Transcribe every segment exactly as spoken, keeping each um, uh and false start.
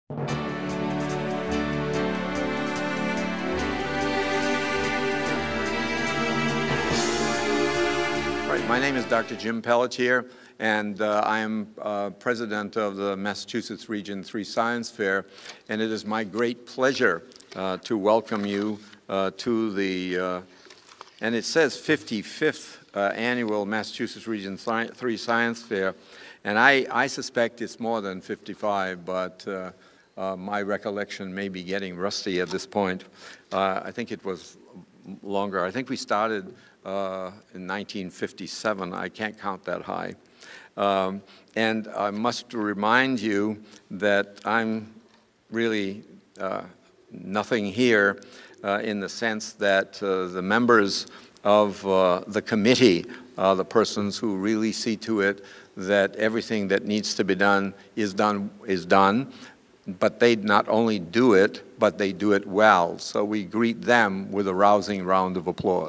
Right, my name is Doctor Jim Pelletier, and uh, I am uh, president of the Massachusetts Region three Science Fair, and it is my great pleasure uh, to welcome you uh, to the, uh, and it says fifty-fifth uh, annual Massachusetts Region three Science Fair, and I, I suspect it's more than fifty-five, but uh, uh, my recollection may be getting rusty at this point. Uh, I think it was longer. I think we started uh, in nineteen fifty-seven. I can't count that high. Um, and I must remind you that I'm really uh, nothing here uh, in the sense that uh, the members of uh, the committee are the persons who really see to it that everything that needs to be done is done, is done. But they not only do it, but they do it well. So we greet them with a rousing round of applause.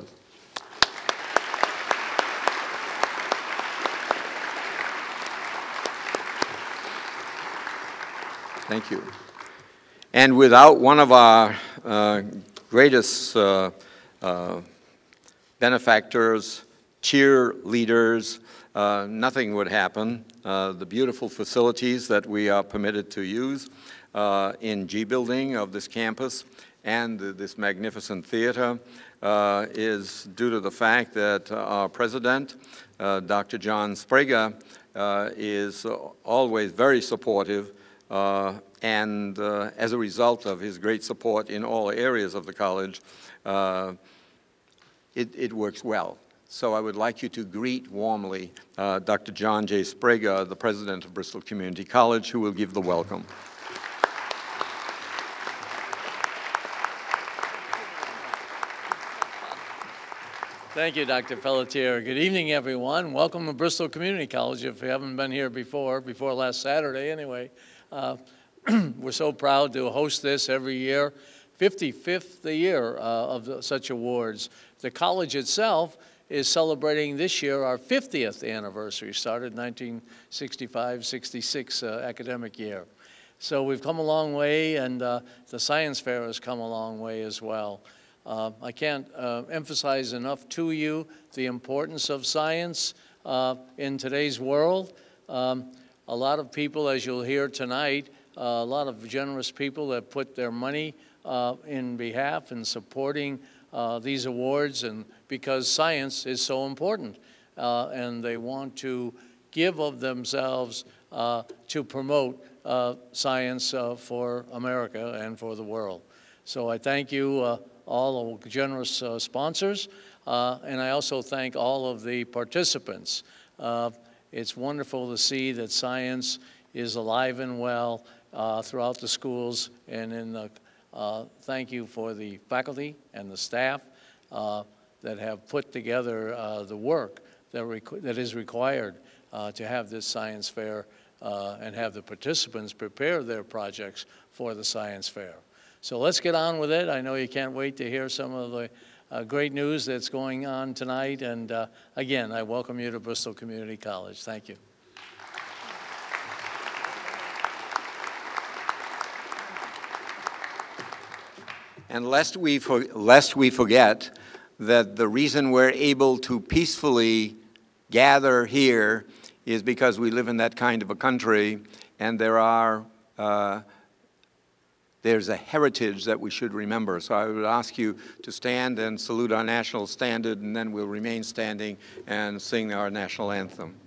Thank you. And without one of our uh, greatest uh, uh, benefactors, cheerleaders, uh, nothing would happen. Uh, the beautiful facilities that we are permitted to use uh, in G building of this campus and this magnificent theater uh, is due to the fact that our president, uh, Doctor John Sprague, uh, is always very supportive, uh, and uh, as a result of his great support in all areas of the college, uh, it, it works well. So I would like you to greet warmly uh, Doctor John J. Sprague, the president of Bristol Community College, who will give the welcome. Thank you, Doctor Pelletier. Good evening, everyone. Welcome to Bristol Community College. If you haven't been here before, before last Saturday anyway, uh, we're so proud to host this every year. fifty-fifth the year uh, of the, such awards. The college itself is celebrating this year our fiftieth anniversary, started nineteen sixty-five sixty-six uh, academic year. So we've come a long way, and uh, the science fair has come a long way as well. Uh, I can't uh, emphasize enough to you the importance of science uh, in today's world. Um, a lot of people, as you'll hear tonight, uh, a lot of generous people that put their money uh, in behalf and supporting uh, these awards, and because science is so important, uh, and they want to give of themselves uh, to promote uh, science uh, for America and for the world. So I thank you, uh, all the generous uh, sponsors, uh, and I also thank all of the participants. Uh, it's wonderful to see that science is alive and well uh, throughout the schools, and in the, uh, thank you for the faculty and the staff uh, that have put together uh, the work that, requ that is required uh, to have this science fair uh, and have the participants prepare their projects for the science fair. So let's get on with it. I know you can't wait to hear some of the uh, great news that's going on tonight. And uh, again, I welcome you to Bristol Community College. Thank you. And lest we, for, lest we forget that the reason we're able to peacefully gather here is because we live in that kind of a country, and there are uh, there's a heritage that we should remember. So I would ask you to stand and salute our national standard, and then we'll remain standing and sing our national anthem.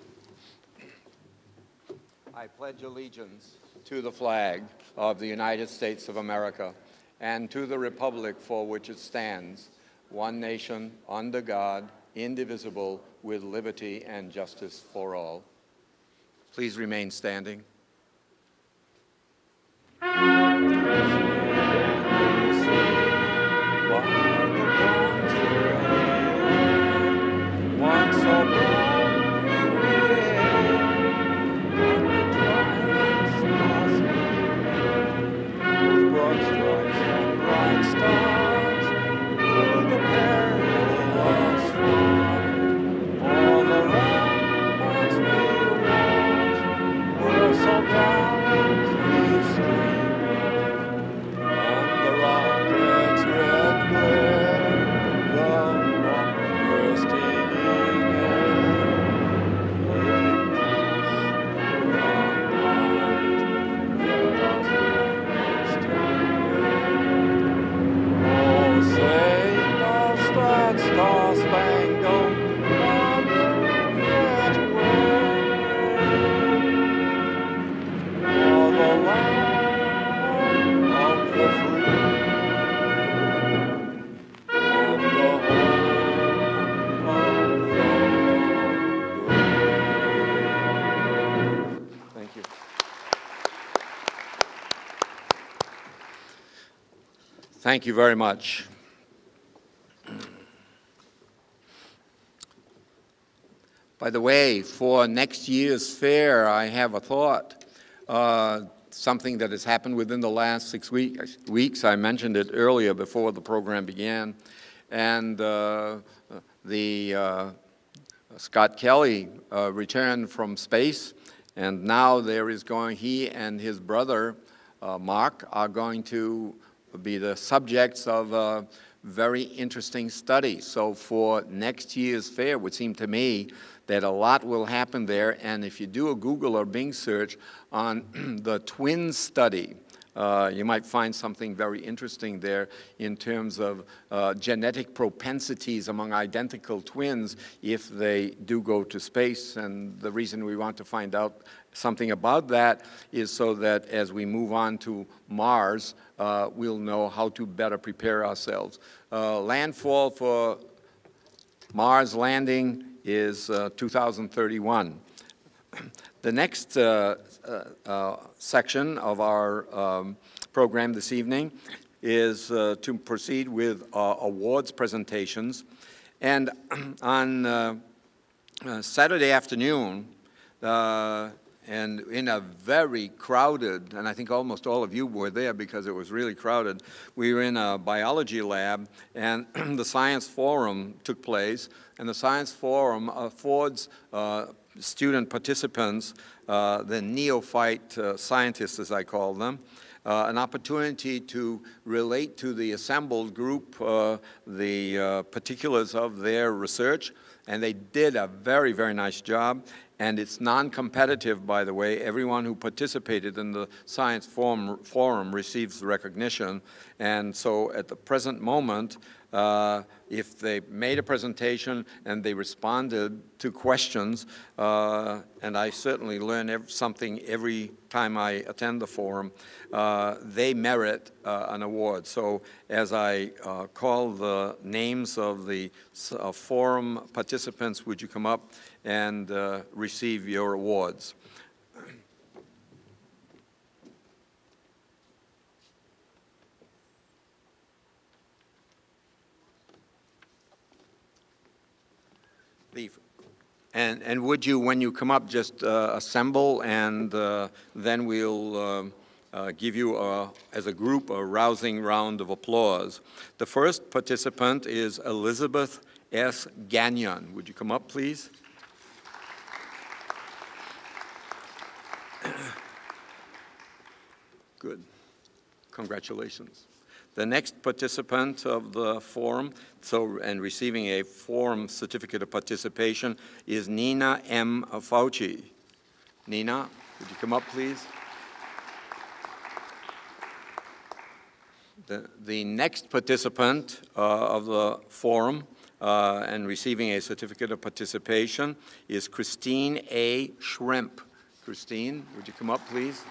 I pledge allegiance to the flag of the United States of America and to the republic for which it stands, one nation, under God, indivisible, with liberty and justice for all. Please remain standing. So Thank you very much. By the way, for next year's fair, I have a thought, uh, something that has happened within the last six week, weeks. I mentioned it earlier before the program began. And uh, the uh, Scott Kelly uh, returned from space, and now there is going, he and his brother, uh, Mark, are going to be the subjects of a very interesting study. So for next year's fair, it would seem to me that a lot will happen there. And if you do a Google or Bing search on the twin study, uh, you might find something very interesting there in terms of uh, genetic propensities among identical twins if they do go to space. And the reason we want to find out something about that is so that as we move on to Mars, uh, we'll know how to better prepare ourselves. Uh, landfall for Mars landing is uh, two thousand thirty-one. The next uh, uh, uh, section of our um, program this evening is uh, to proceed with uh, awards presentations. And on uh, uh, Saturday afternoon, uh, and in a very crowded, and I think almost all of you were there because it was really crowded, we were in a biology lab, and the science forum took place, and the science forum affords uh, student participants, uh, the neophyte uh, scientists as I call them, uh, an opportunity to relate to the assembled group uh, the uh, particulars of their research, and they did a very, very nice job. And it's non-competitive, by the way. Everyone who participated in the Science Forum, forum receives the recognition. And so at the present moment, uh, if they made a presentation and they responded to questions, uh, and I certainly learn ev something every time I attend the forum, uh, they merit uh, an award. So as I uh, call the names of the uh, forum participants, would you come up and uh, receive your awards? The, and, and would you, when you come up, just uh, assemble, and uh, then we'll um, uh, give you, a, as a group, a rousing round of applause. The first participant is Elizabeth S. Gagnon. Would you come up, please? Good. Congratulations. The next participant of the forum, so, and receiving a forum certificate of participation, is Nina M. Fauci. Nina, would you come up, please? The, the next participant uh, of the forum uh, and receiving a certificate of participation is Christine A. Shrimp. Christine, would you come up, please?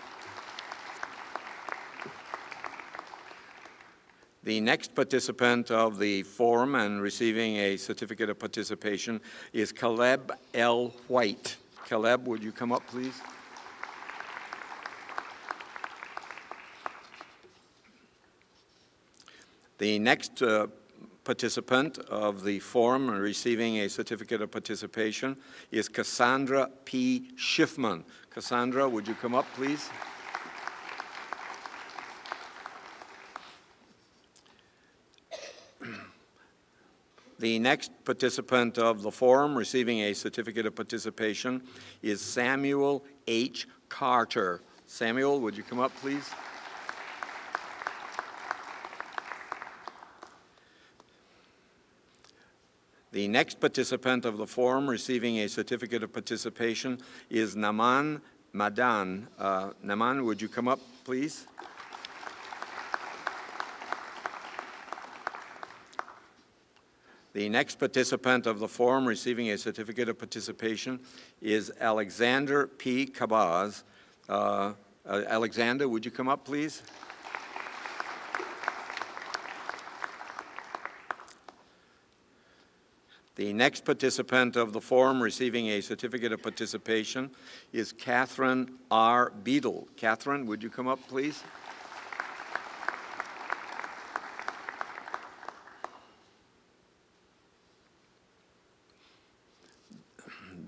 The next participant of the forum and receiving a certificate of participation is Caleb L. White. Caleb, would you come up, please? The next uh, participant of the forum and receiving a certificate of participation is Cassandra P. Schiffman. Cassandra, would you come up, please? The next participant of the forum receiving a certificate of participation is Samuel H. Carter. Samuel, would you come up, please? The next participant of the forum receiving a certificate of participation is Naman Madan. Uh, Naman, would you come up, please? The next participant of the forum receiving a certificate of participation is Alexander P. Kabaz. Uh, uh, Alexander, would you come up, please? The next participant of the forum receiving a certificate of participation is Catherine R. Beadle. Catherine, would you come up, please?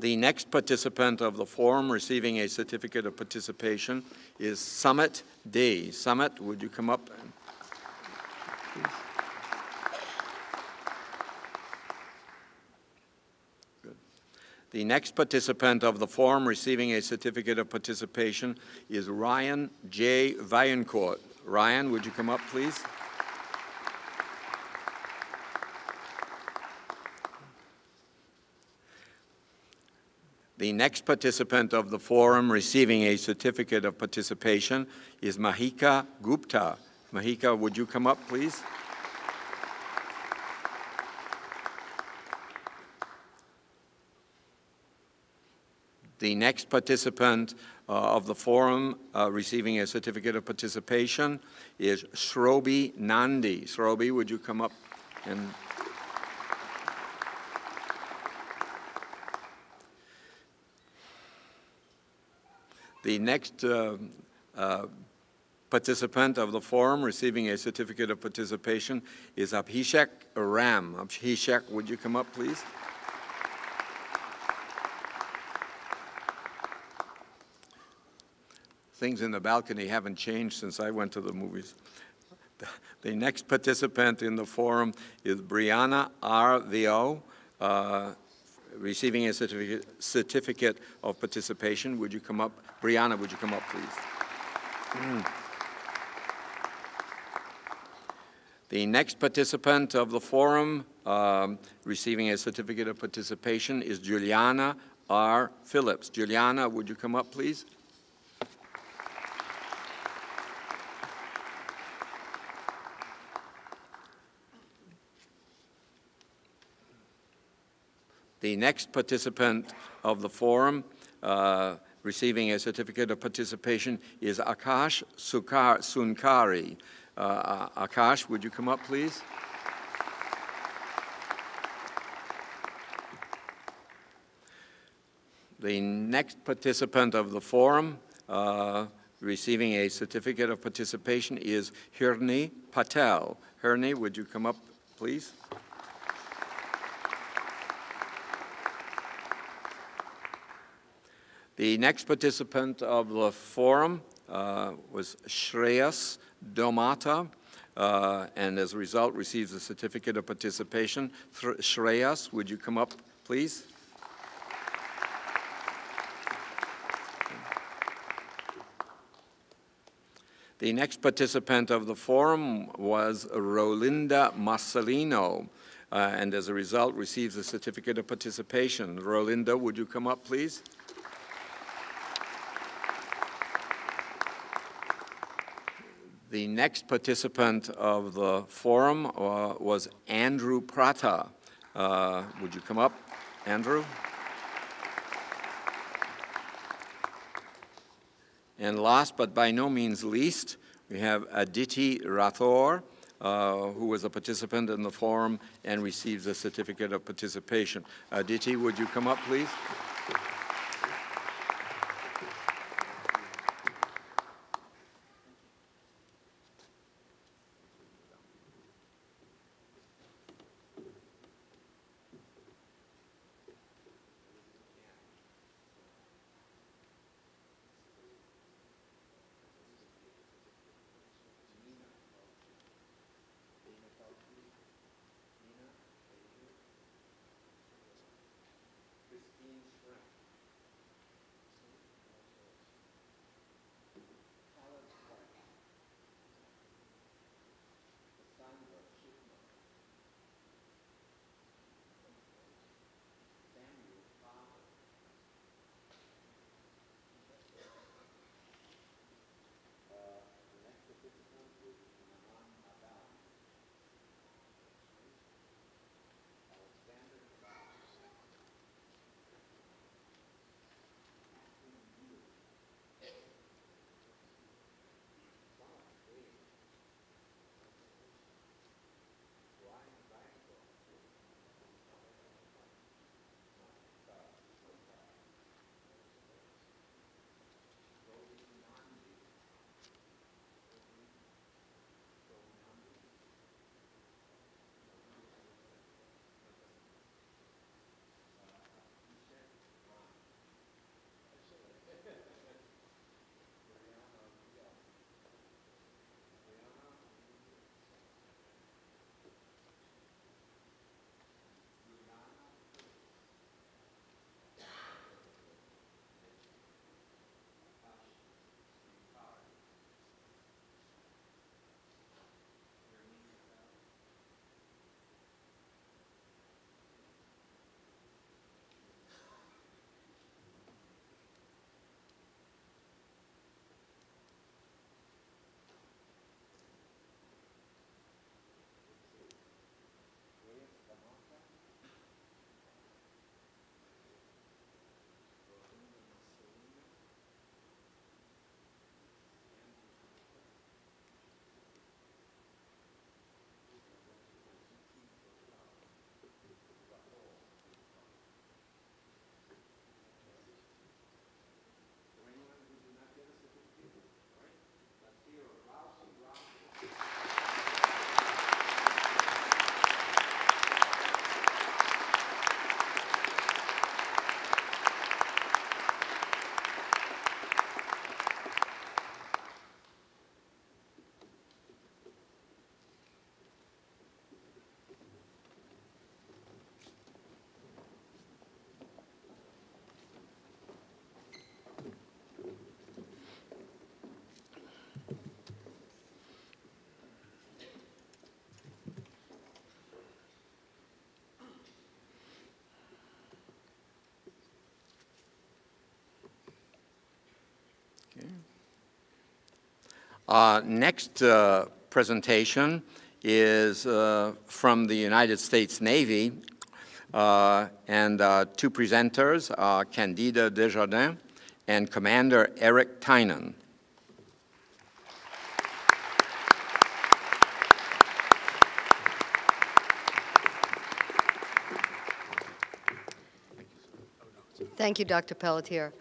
The next participant of the forum receiving a certificate of participation is Summit Day. Summit, would you come up? Please. Good. The next participant of the forum receiving a certificate of participation is Ryan J. Vaillancourt. Ryan, would you come up, please? The next participant of the forum receiving a certificate of participation is Mahika Gupta. Mahika, would you come up, please? The next participant uh, of the forum uh, receiving a certificate of participation is Shrobi Nandi. Shrobi, would you come up and... The next uh, uh, participant of the forum receiving a certificate of participation is Abhishek Ram. Abhishek, would you come up, please? Things in the balcony haven't changed since I went to the movies. The next participant in the forum is Brianna R. Vio. Uh, receiving a certificate, certificate of participation. Would you come up? Brianna, would you come up, please? The next participant of the forum um, receiving a certificate of participation is Juliana R. Phillips. Juliana, would you come up, please? The next participant of the forum uh, receiving a certificate of participation is Akash Sukar Sunkari. Uh, Akash, would you come up, please? The next participant of the forum uh, receiving a certificate of participation is Hirni Patel. Hirni, would you come up, please? The next participant of the forum uh, was Shreyas Domata, uh, and as a result receives a certificate of participation. Th Shreyas, would you come up, please? The next participant of the forum was Rolinda Marcelino, uh, and as a result receives a certificate of participation. Rolinda, would you come up, please? The next participant of the forum uh, was Andrew Prata. Uh, would you come up, Andrew? And last but by no means least, we have Aditi Rathore, uh, who was a participant in the forum and receives a certificate of participation. Aditi, would you come up, please? Uh, next uh, presentation is uh, from the United States Navy, uh, and uh, two presenters are Candida Desjardins and Commander Eric Tynan. Thank you, Doctor Pelletier.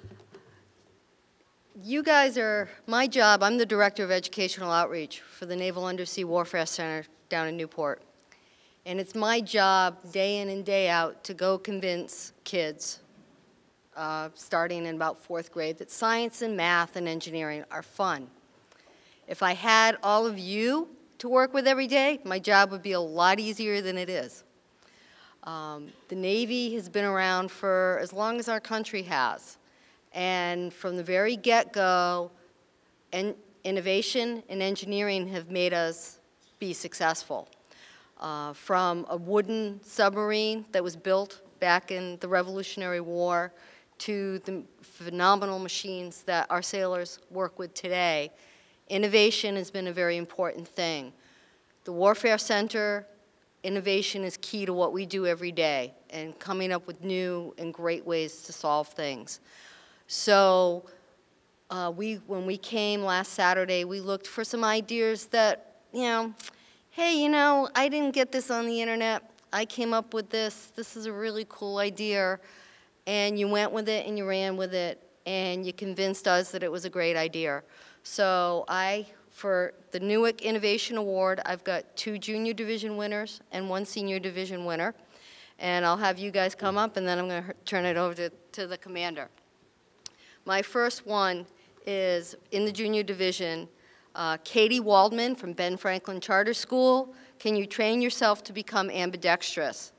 You guys are, my job, I'm the Director of Educational Outreach for the Naval Undersea Warfare Center down in Newport. And it's my job, day in and day out, to go convince kids, uh, starting in about fourth grade, that science and math and engineering are fun. If I had all of you to work with every day, my job would be a lot easier than it is. Um, the Navy has been around for as long as our country has. And from the very get-go, en innovation and engineering have made us be successful. Uh, from a wooden submarine that was built back in the Revolutionary War to the phenomenal machines that our sailors work with today, innovation has been a very important thing. The Warfare Center, innovation is key to what we do every day and coming up with new and great ways to solve things. So uh, we, when we came last Saturday, we looked for some ideas that, you know, hey, you know, I didn't get this on the internet. I came up with this. This is a really cool idea. And you went with it and you ran with it and you convinced us that it was a great idea. So I, for the Newark Innovation Award, I've got two junior division winners and one senior division winner. And I'll have you guys come up and then I'm going to turn it over to, to the commander. My first one is in the junior division, uh, Katie Waldman from Ben Franklin Charter School. Can you train yourself to become ambidextrous?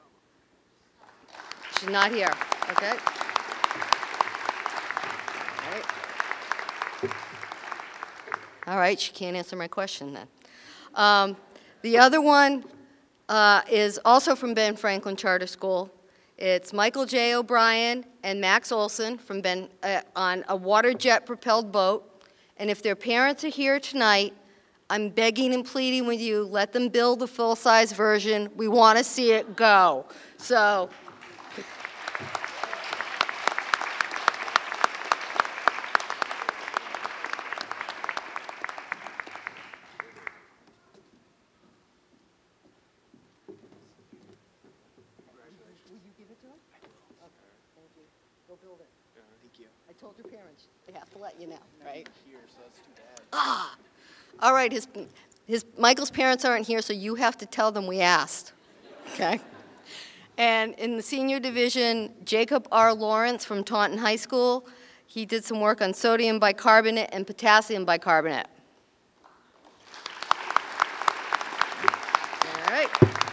She's not here, okay? All right. All right, she can't answer my question then. Um, the other one uh, is also from Ben Franklin Charter School. It's Michael J. O'Brien and Max Olson from Ben, uh, on a water jet propelled boat. And if their parents are here tonight, I'm begging and pleading with you, let them build the full-size version. We want to see it go. So. I told your parents, they have to let you know, right? Here, so that's too bad. Ah! All right, his, his, Michael's parents aren't here, so you have to tell them we asked, okay? And in the senior division, Jacob R. Lawrence from Taunton High School, he did some work on sodium bicarbonate and potassium bicarbonate. All right.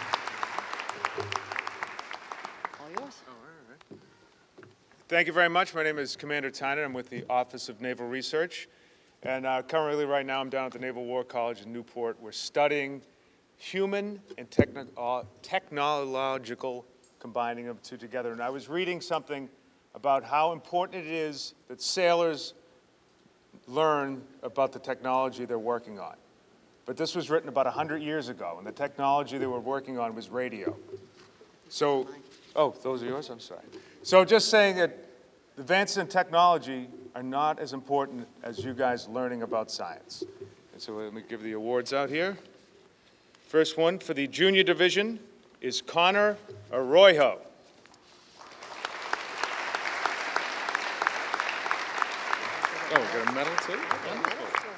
All yours. Thank you very much. My name is Commander Tynan. I'm with the Office of Naval Research. And uh, currently, right now, I'm down at the Naval War College in Newport. We're studying human and techno uh, technological combining of the two together. And I was reading something about how important it is that sailors learn about the technology they're working on. But this was written about one hundred years ago, and the technology they were working on was radio. So, oh, those are yours? I'm sorry. So just saying that advances in technology are not as important as you guys learning about science. And so let me give the awards out here. First one for the junior division is Connor Arroyo. Oh, we got a medal too? Wonderful.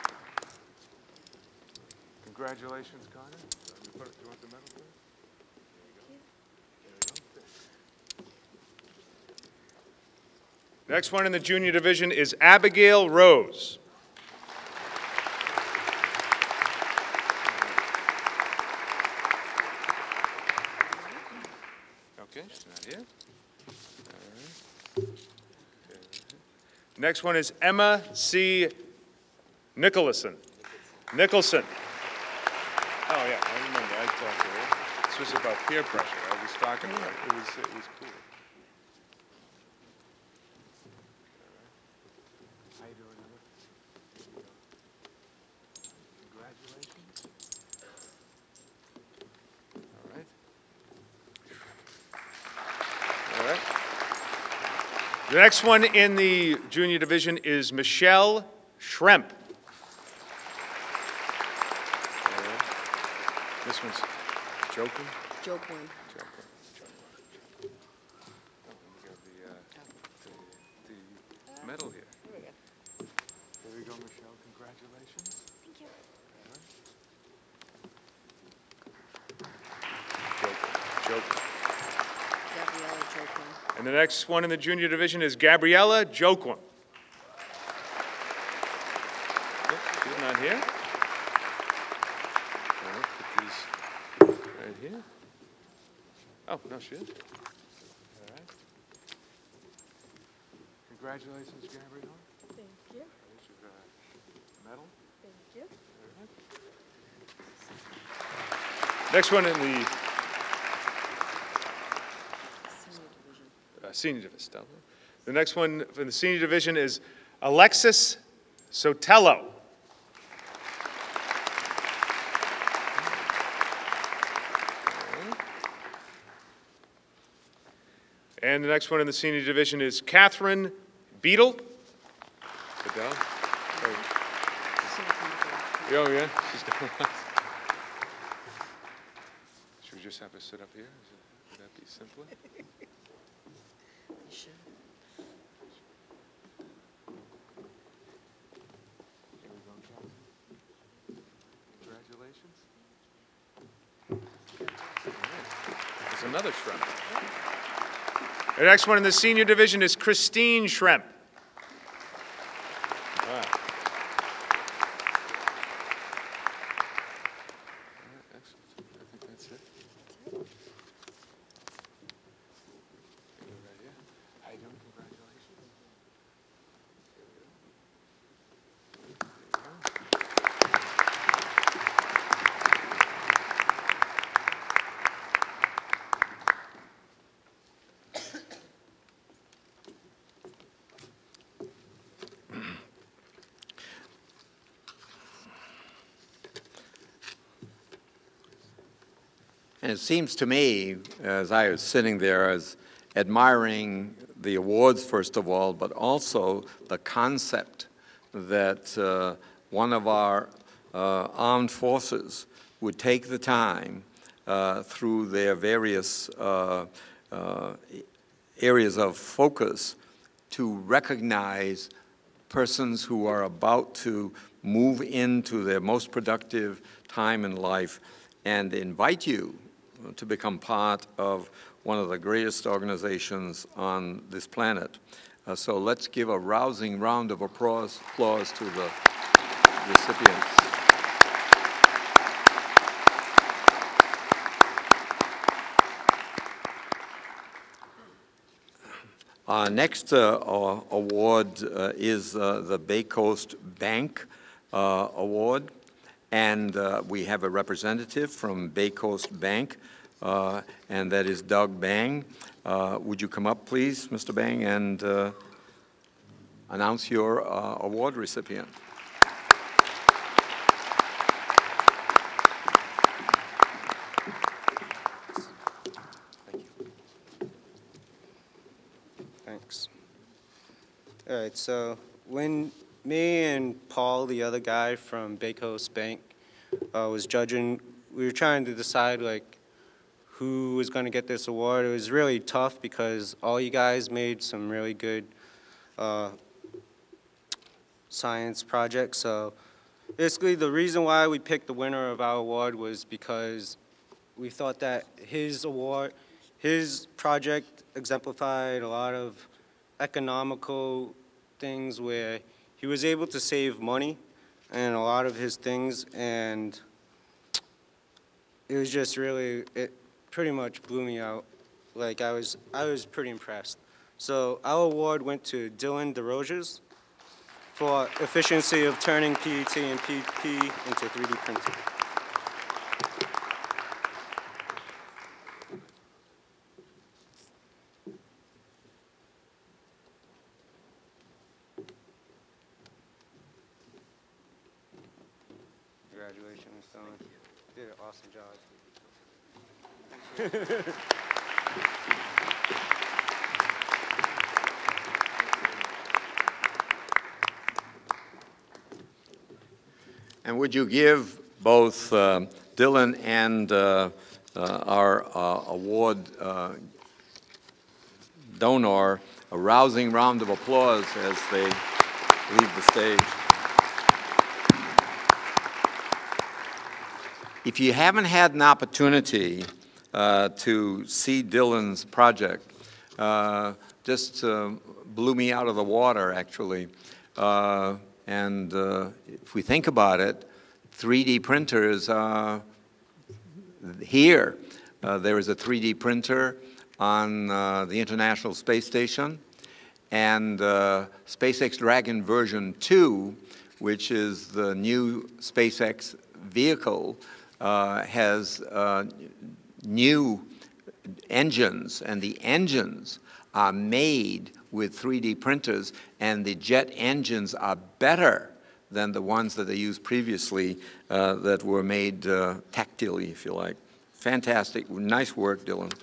Congratulations, Connor. Do you want the medal first? Next one in the junior division is Abigail Rose. Okay, she's not here. All right. Next one is Emma C. Nicholson. Nicholson. Oh yeah, I remember. I talked to her. This was about peer pressure. I was talking about it. It was, it was cool. The next one in the junior division is Michelle Schremp. This one's joking. Joke one. The medal here. There we go. There we go, Michelle. Congratulations. Thank you. Joke. Joke. Gabriella joke one. And the next one in the junior division is Gabriella Joquin. Oh, she's not here. I'll put these right here. Oh, no, she is. All right. Congratulations, Gabriella. Thank you. Here's your uh, medal. Thank you. Next one in the Senior division. uh, senior division. The next one in the senior division is Alexis Sotelo. And the next one in the senior division is Catherine Beadle. Good job. Oh, yeah, she's going on. Should we just have her sit up here? Is it, would that be simpler? You should. Here we go, Catherine. Congratulations. All right. There's another Schremp. The next one in the senior division is Christine Schremp. All right. Excellent. I think that's it. Right here. How you doing? Congratulations. And it seems to me, as I was sitting there, as admiring the awards, first of all, but also the concept that uh, one of our uh, armed forces would take the time uh, through their various uh, uh, areas of focus to recognize persons who are about to move into their most productive time in life and invite you to become part of one of the greatest organizations on this planet. Uh, so let's give a rousing round of applause, applause to the recipients. Our next uh, award uh, is uh, the Bay Coast Bank uh, Award. And uh, we have a representative from Bay Coast Bank, uh, and that is Doug Bang. Uh, would you come up, please, Mister Bang, and uh, announce your uh, award recipient? Thank you. Thanks. All right, so when me and Paul, the other guy from Bay Coast Bank, uh, was judging, we were trying to decide like who was going to get this award. It was really tough because all you guys made some really good uh, science projects. So basically the reason why we picked the winner of our award was because we thought that his award, his project exemplified a lot of economical things where he was able to save money and a lot of his things, and it was just really, it pretty much blew me out. Like I was, I was pretty impressed. So our award went to Dylan DeRoges for efficiency of turning P E T and P P into three D printing. Congratulations, Dylan. You did an awesome job. And would you give both uh, Dylan and uh, uh, our uh, award uh, donor a rousing round of applause as they leave the stage. If you haven't had an opportunity uh, to see Dylan's project, uh, just uh, blew me out of the water, actually. Uh, and uh, if we think about it, three D printers are here. Uh, there is a three D printer on uh, the International Space Station, and uh, SpaceX Dragon version two, which is the new SpaceX vehicle, uh, has uh, new engines, and the engines are made with three D printers, and the jet engines are better than the ones that they used previously uh, that were made uh, tactilely, if you like. Fantastic. Nice work, Dylan.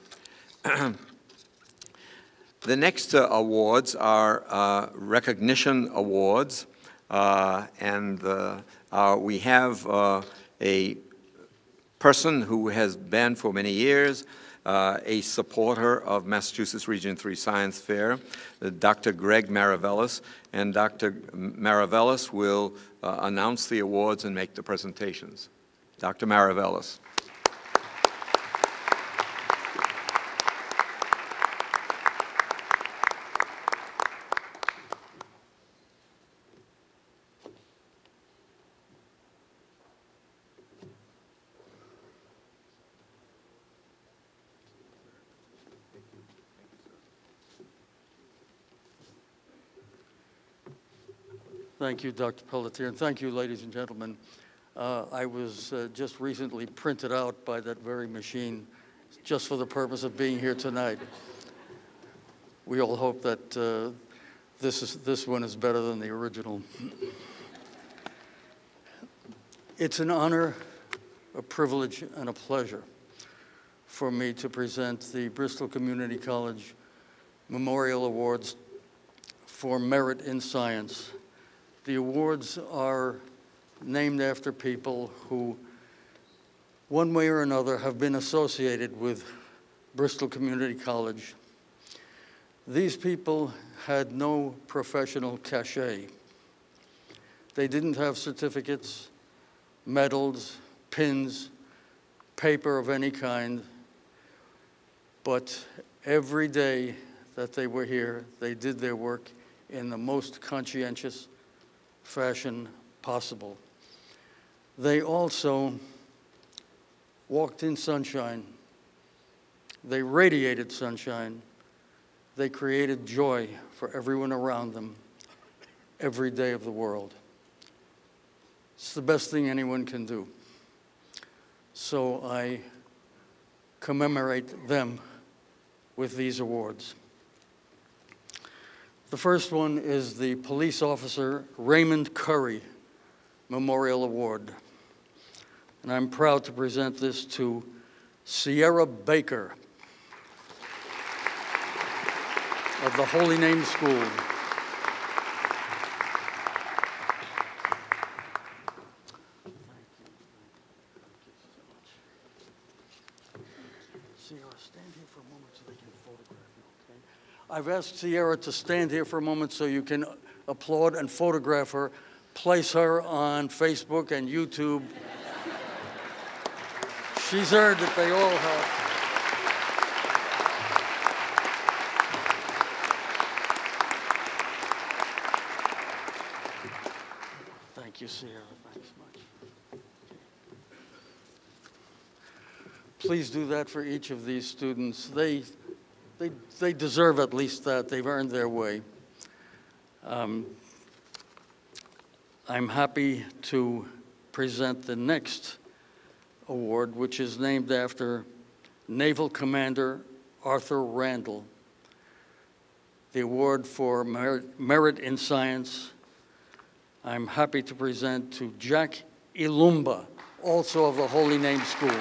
The next uh, awards are uh, recognition awards, uh, and uh, uh, we have uh, a person who has been for many years uh, a supporter of Massachusetts Region three Science Fair, uh, Doctor Greg Maravellis, and Doctor Maravellis will uh, announce the awards and make the presentations. Doctor Maravellis. Thank you, Doctor Pelletier, and thank you, ladies and gentlemen. Uh, I was uh, just recently printed out by that very machine just for the purpose of being here tonight. We all hope that uh, this, is, this one is better than the original. It's an honor, a privilege, and a pleasure for me to present the Bristol Community College Memorial Awards for Merit in Science. The awards are named after people who, one way or another, have been associated with Bristol Community College. These people had no professional cachet. They didn't have certificates, medals, pins, paper of any kind, but every day that they were here, they did their work in the most conscientious fashion possible. They also walked in sunshine. They radiated sunshine. They created joy for everyone around them every day of the world. It's the best thing anyone can do. So I commemorate them with these awards. The first one is the Police Officer Raymond Curry Memorial Award. And I'm proud to present this to Sierra Baker of the Holy Name School. I've asked Sierra to stand here for a moment so you can applaud and photograph her, place her on Facebook and YouTube. She's heard that they all have. Thank you, Sierra. Thanks much. Please do that for each of these students. They They, they deserve at least that. They've earned their way. Um, I'm happy to present the next award, which is named after Naval Commander Arthur Randall. The award for merit, merit in science, I'm happy to present to Jack Ilumba, also of the Holy Name School.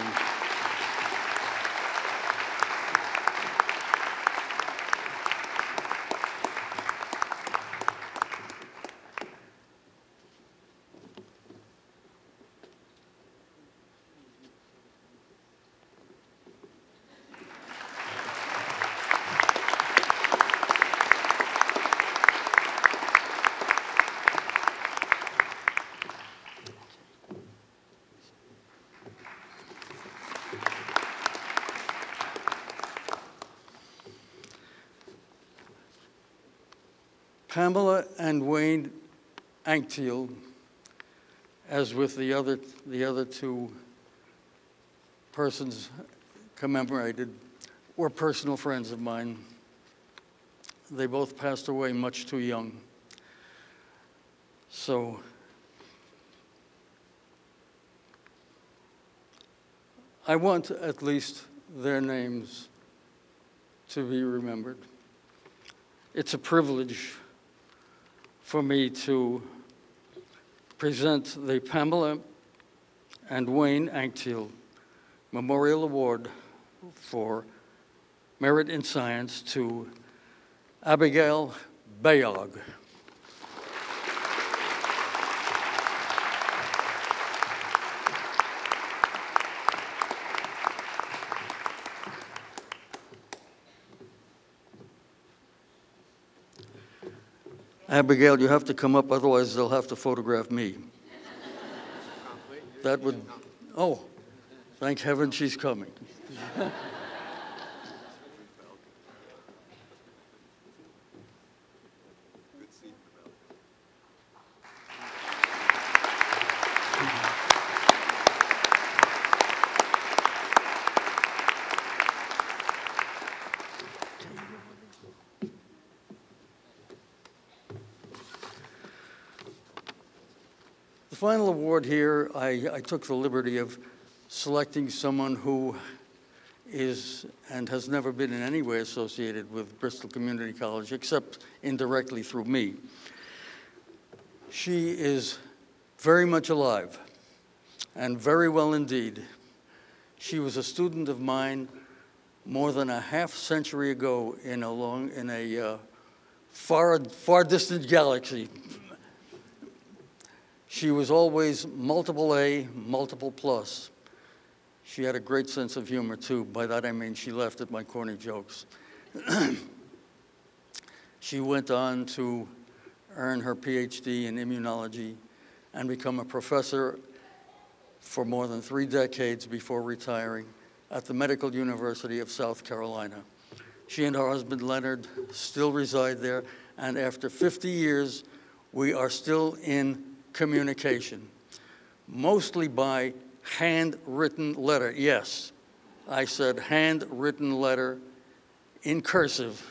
Pamela and Wayne Anktiel, as with the other, the other two persons commemorated, were personal friends of mine. They both passed away much too young. So I want at least their names to be remembered. It's a privilege for me to present the Pamela and Wayne Anktiel Memorial Award for Merit in Science to Abigail Bayog. Abigail, you have to come up, otherwise they'll have to photograph me. That would, oh, thank heaven she's coming. The final award here, I, I took the liberty of selecting someone who is and has never been in any way associated with Bristol Community College, except indirectly through me. She is very much alive and very well indeed. She was a student of mine more than a half century ago in a long, in a uh, far, far distant galaxy. She was always multiple A, multiple plus. She had a great sense of humor, too. By that I mean she laughed at my corny jokes. She went on to earn her P H D in immunology and become a professor for more than three decades before retiring at the Medical University of South Carolina. She and her husband, Leonard, still reside there, and after fifty years, we are still in communication, mostly by handwritten letter. Yes, I said handwritten letter in cursive.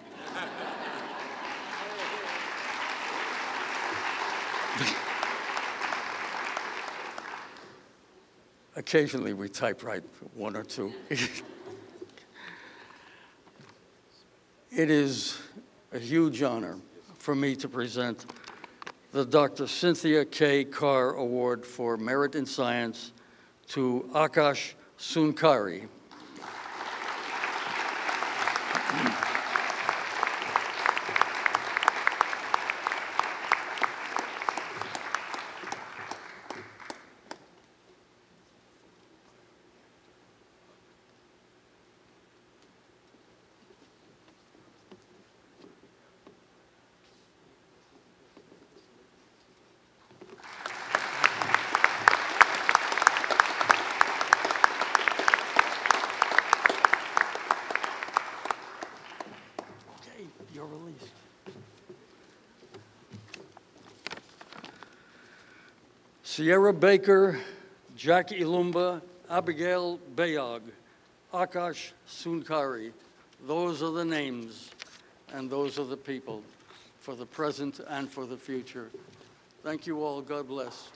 Occasionally we typewrite one or two. It is a huge honor for me to present the Doctor Cynthia K. Carr Award for Merit in Science to Akash Sunkari. You're released. Sierra Baker, Jack Ilumba, Abigail Bayog, Akash Sunkari. Those are the names, and those are the people for the present and for the future. Thank you all. God bless.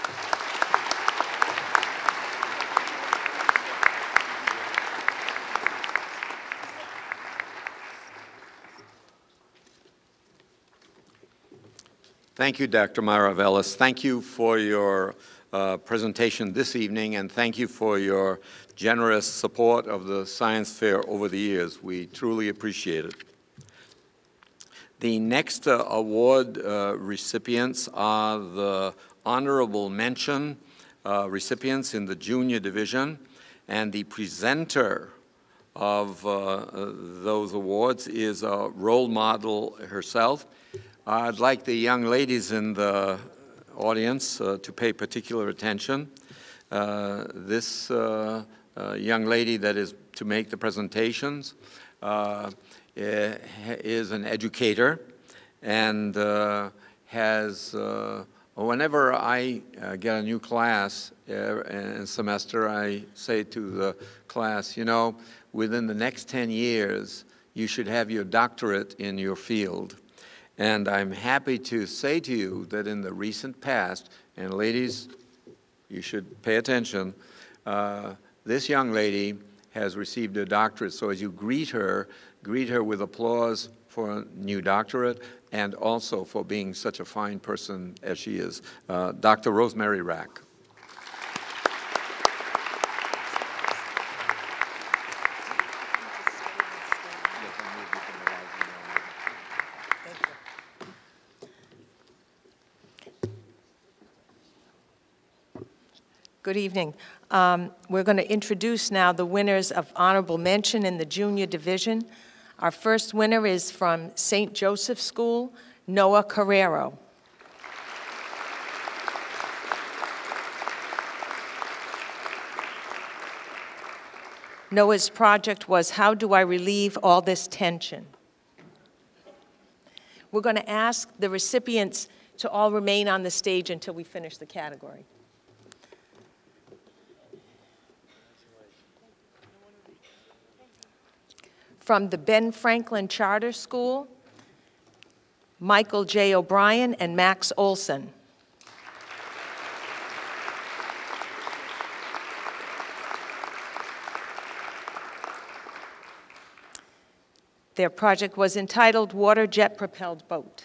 Thank you, Doctor Maravellis. Thank you for your uh, presentation this evening, and thank you for your generous support of the science fair over the years. We truly appreciate it. The next uh, award uh, recipients are the honorable mention uh, recipients in the junior division, and the presenter of uh, those awards is a role model herself. I'd like the young ladies in the audience uh, to pay particular attention. Uh, this uh, uh, young lady that is to make the presentations uh, is an educator, and uh, has, uh, whenever I uh, get a new class uh, in semester, I say to the class, you know, within the next ten years, you should have your doctorate in your field. And I'm happy to say to you that in the recent past, and ladies, you should pay attention, uh, this young lady has received a doctorate. So as you greet her, greet her with applause for a new doctorate and also for being such a fine person as she is. Uh, Doctor Rosemary Rack. Good evening. Um, we're going to introduce now the winners of honorable mention in the junior division. Our first winner is from Saint Joseph School, Noah Carrero. Noah's project was, how do I relieve all this tension? We're going to ask the recipients to all remain on the stage until we finish the category. From the Ben Franklin Charter School, Michael J. O'Brien and Max Olson. Their project was entitled Water Jet Propelled Boat.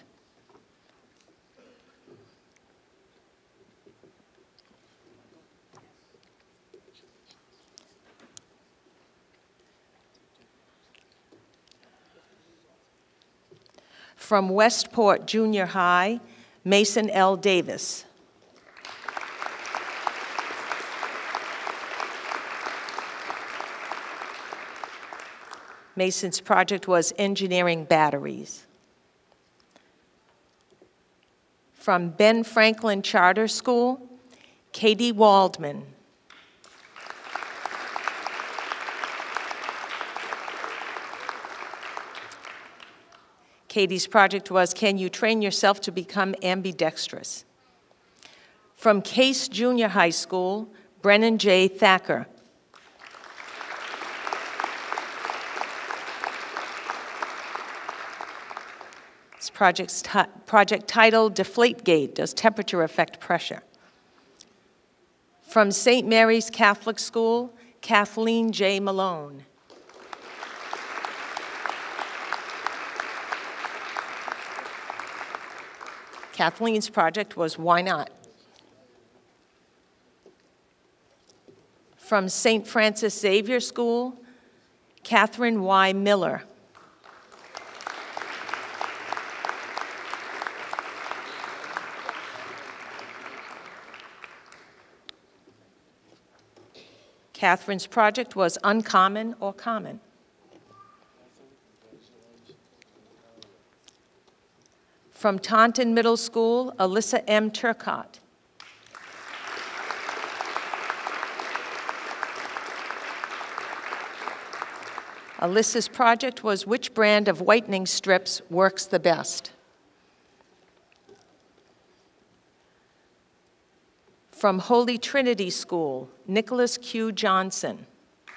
From Westport Junior High, Mason L. Davis. Mason's project was engineering batteries. From Ben Franklin Charter School, Katie Waldman. Katie's project was, can you train yourself to become ambidextrous? From Case Junior High School, Brennan J. Thacker. This project's project titled Deflategate, does temperature affect pressure? From Saint Mary's Catholic School, Kathleen J. Malone. Kathleen's project was, why not? From Saint Francis Xavier School, Catherine Y. Miller. Catherine's project was uncommon or common. From Taunton Middle School, Alyssa M. Turcott. Alyssa's project was, which brand of whitening strips works the best? From Holy Trinity School, Nicholas Q. Johnson.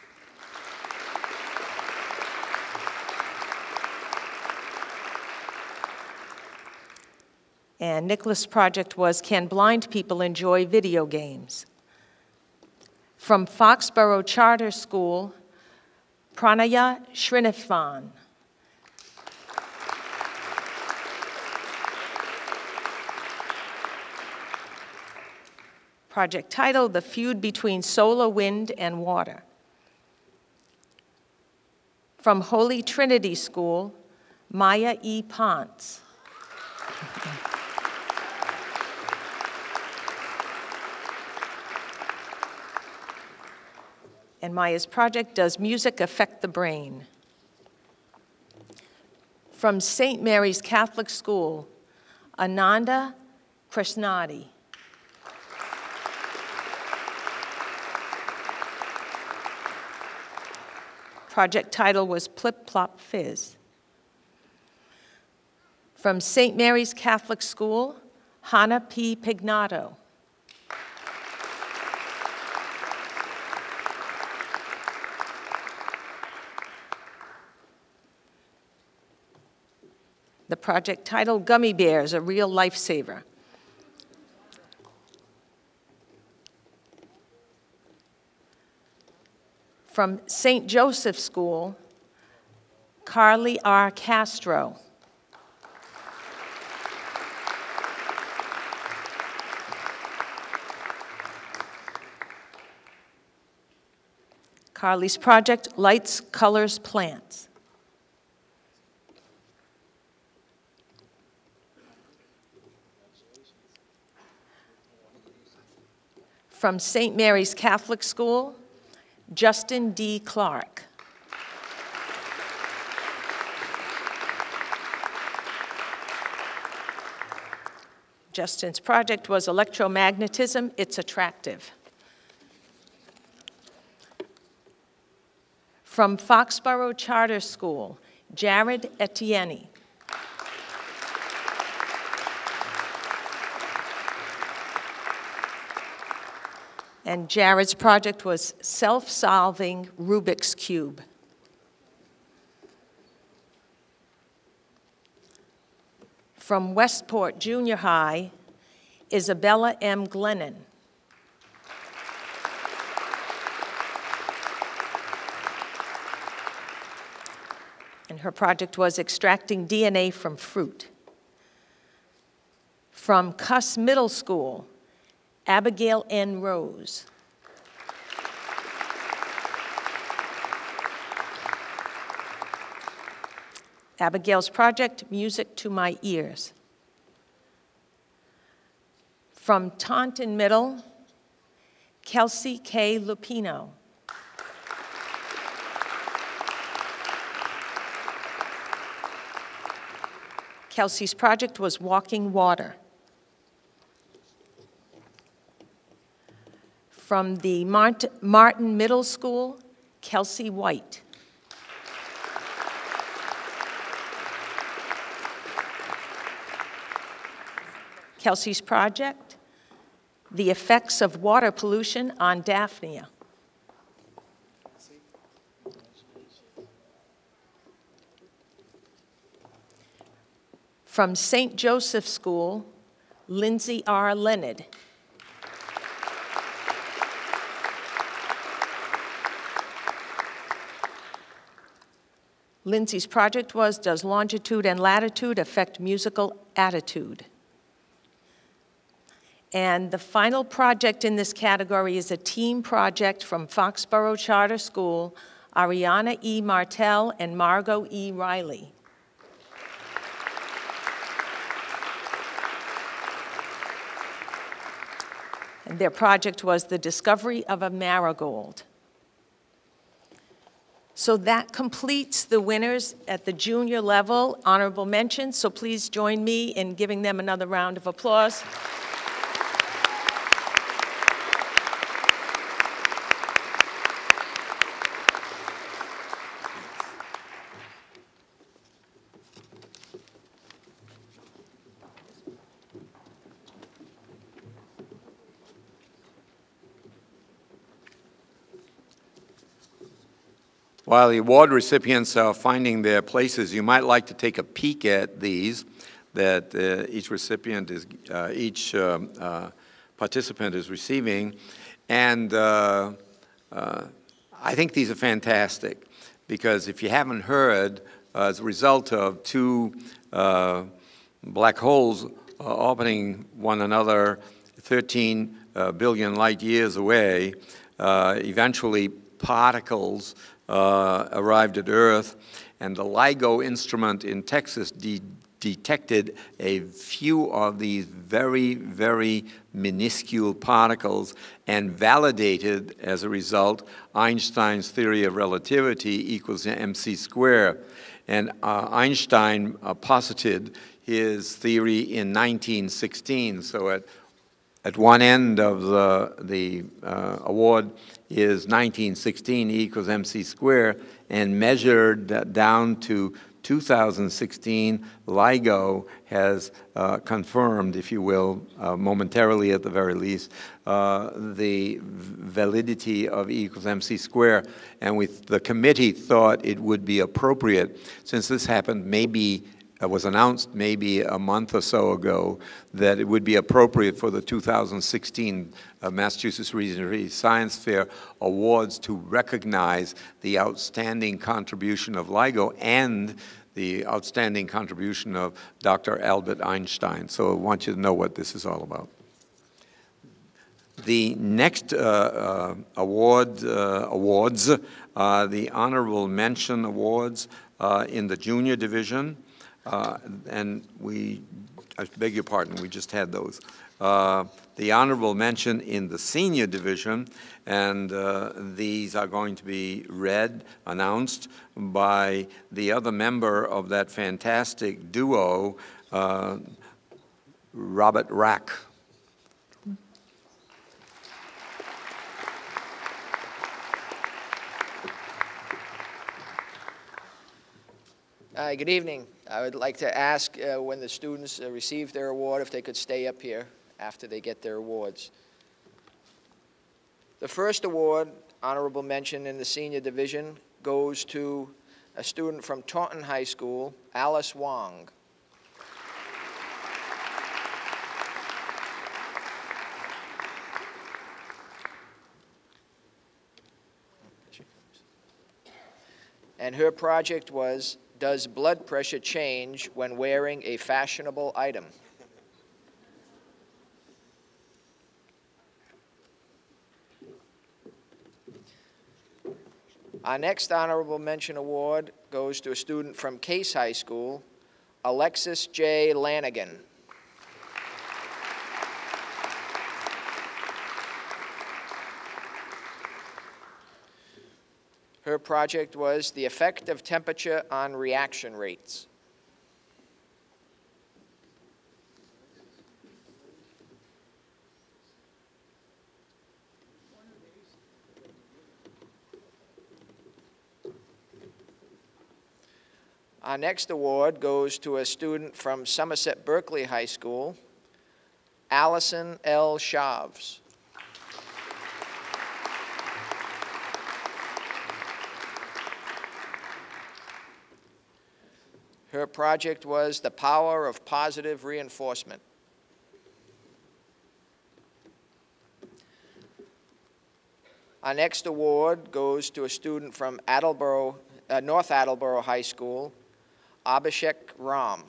And Nicholas' project was, can blind people enjoy video games? From Foxborough Charter School, Pranaya Srinivas. Project title, The Feud Between Solar, Wind, and Water. From Holy Trinity School, Maya E. Ponce. And Maya's project, does music affect the brain? From Saint Mary's Catholic School, Ananda Krishnadi. Project title was Plip Plop Fizz. From Saint Mary's Catholic School, Hannah P. Pignato. The project titled Gummy Bears, a Real Lifesaver. From Saint Joseph School, Carly R. Castro. Carly's project, Lights, Colors, Plants. From Saint Mary's Catholic School, Justin D. Clark. Justin's project was Electromagnetism, It's Attractive. From Foxborough Charter School, Jared Etienne. And Jared's project was Self-Solving Rubik's Cube. From Westport Junior High, Isabella M. Glennon. And her project was Extracting D N A from Fruit. From Cuss Middle School, Abigail N. Rose. Abigail's project, Music to My Ears. From Taunton Middle, Kelsey K. Lupino. Kelsey's project was Walking Water. From the Mart Martin Middle School, Kelsey White. Kelsey's project, The Effects of Water Pollution on Daphnia. From Saint Joseph School, Lindsay R. Leonard. Lindsay's project was, Does Longitude and Latitude Affect Musical Attitude? And the final project in this category is a team project from Foxborough Charter School, Ariana E. Martell and Margot E. Riley. And their project was The Discovery of a Marigold. So that completes the winners at the junior level, honorable mention. So please join me in giving them another round of applause. While the award recipients are finding their places, you might like to take a peek at these that uh, each recipient is, uh, each um, uh, participant is receiving. And uh, uh, I think these are fantastic because if you haven't heard, uh, as a result of two uh, black holes uh, orbiting one another thirteen uh, billion light years away, uh, eventually particles Uh, arrived at Earth, and the LIGO instrument in Texas de detected a few of these very, very minuscule particles and validated, as a result, Einstein's theory of relativity equals mc squared. And uh, Einstein uh, posited his theory in nineteen sixteen, so at at one end of the, the uh, award is nineteen sixteen, E equals mc squared, and measured down to two thousand sixteen, LIGO has uh, confirmed, if you will, uh, momentarily at the very least, uh, the validity of E equals mc squared. And we, the committee thought it would be appropriate, since this happened maybe uh, was announced maybe a month or so ago, that it would be appropriate for the two thousand sixteen uh, Massachusetts Regional Science Fair Awards to recognize the outstanding contribution of LIGO and the outstanding contribution of Doctor Albert Einstein. So I want you to know what this is all about. The next uh, uh, award, uh, awards are the Honorable Mention Awards uh, in the Junior Division. Uh, and we, I beg your pardon, we just had those. Uh, the honorable mention in the senior division, and uh, these are going to be read, announced by the other member of that fantastic duo, uh, Robert Rack. Hi, good evening. I would like to ask uh, when the students uh, receive their award if they could stay up here after they get their awards. The first award, honorable mention in the senior division, goes to a student from Taunton High School, Alice Wong. And her project was, does blood pressure change when wearing a fashionable item? Our next honorable mention award goes to a student from Case High School, Alexis J. Lanigan. Her project was the effect of temperature on reaction rates. Our next award goes to a student from Somerset Berkeley High School, Allison L. Shavs. Her project was the power of positive reinforcement. Our next award goes to a student from Attleboro, uh, North Attleboro High School, Abhishek Ram.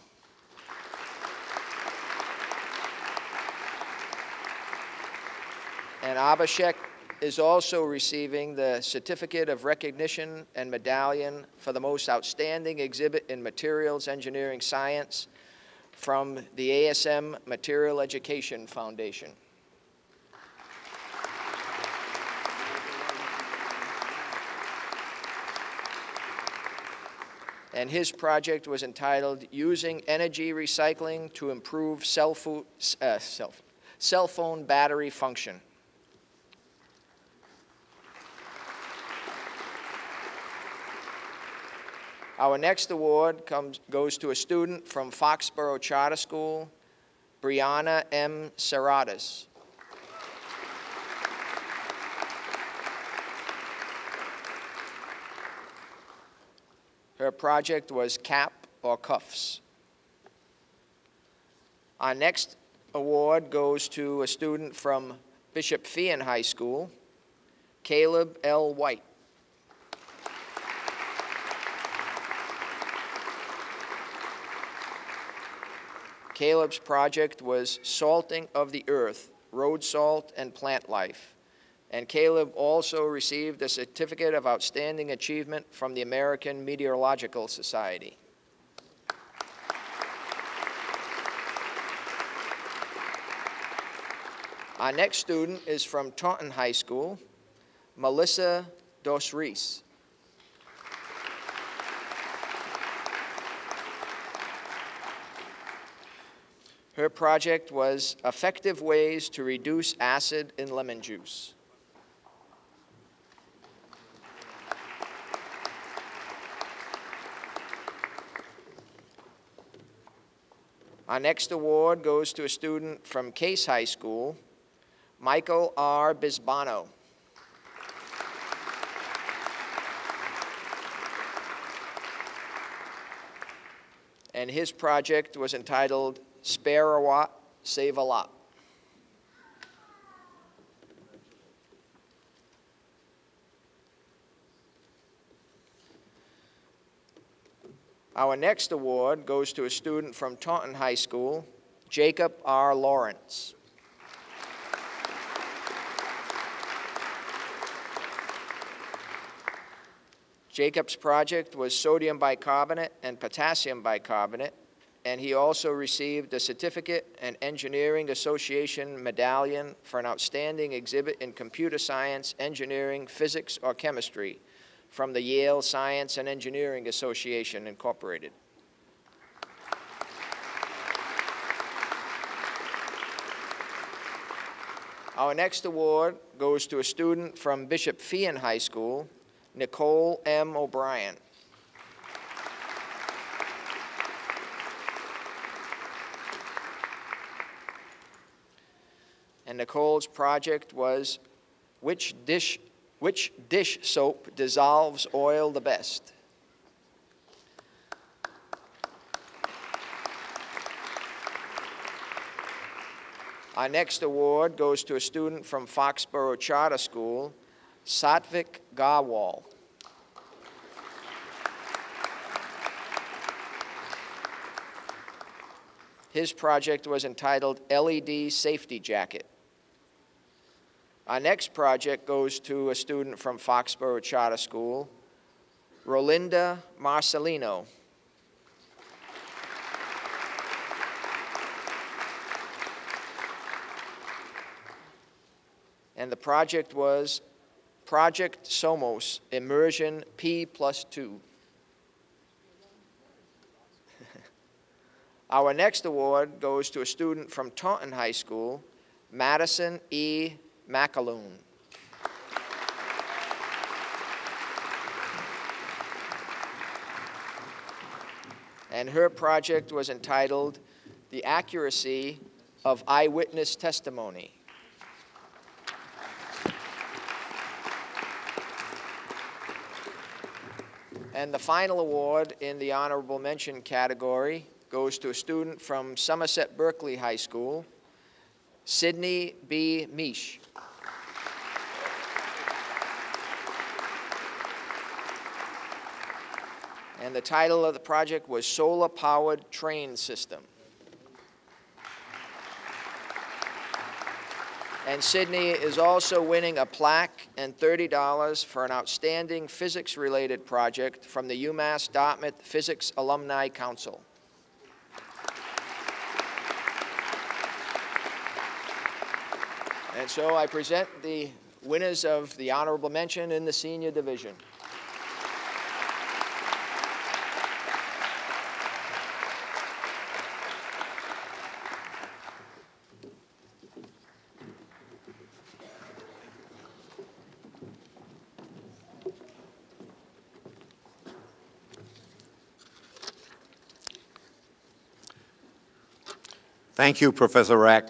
And Abhishek is also receiving the Certificate of Recognition and Medallion for the most outstanding exhibit in materials engineering science from the A S M Material Education Foundation. And his project was entitled Using Energy Recycling to Improve Cell, Fo uh, cell, cell Phone Battery Function. Our next award comes, goes to a student from Foxborough Charter School, Brianna M. Serratas. Her project was cap or cuffs. Our next award goes to a student from Bishop Feehan High School, Caleb L. White. Caleb's project was Salting of the Earth, Road Salt and Plant Life. And Caleb also received a Certificate of Outstanding Achievement from the American Meteorological Society. Our next student is from Taunton High School, Melissa Dos Reis. Her project was effective ways to reduce acid in lemon juice. Our next award goes to a student from Case High School, Michael R. Bisbano. And his project was entitled Spare a Watt, Save a Lot. Our next award goes to a student from Taunton High School, Jacob R. Lawrence. Jacob's project was sodium bicarbonate and potassium bicarbonate, and he also received a Certificate and Engineering Association Medallion for an outstanding exhibit in computer science, engineering, physics, or chemistry from the Yale Science and Engineering Association, Incorporated. Our next award goes to a student from Bishop Feehan High School, Nicole M. O'Brien. And Nicole's project was which dish, which dish soap dissolves oil the best? Our next award goes to a student from Foxborough Charter School, Satvik Garwal. His project was entitled L E D Safety Jacket. Our next project goes to a student from Foxborough Charter School, Rolinda Marcelino. And the project was Project Somos Immersion P plus two. Our next award goes to a student from Taunton High School, Madison E. McAloon. And her project was entitled The Accuracy of Eyewitness Testimony. And the final award in the honorable mention category goes to a student from Somerset Berkeley High School, Sydney B. Misch. And the title of the project was Solar Powered Train System. And Sydney is also winning a plaque and thirty dollars for an outstanding physics-related project from the UMass Dartmouth Physics Alumni Council. And so I present the winners of the honorable mention in the senior division. Thank you, Professor Rack.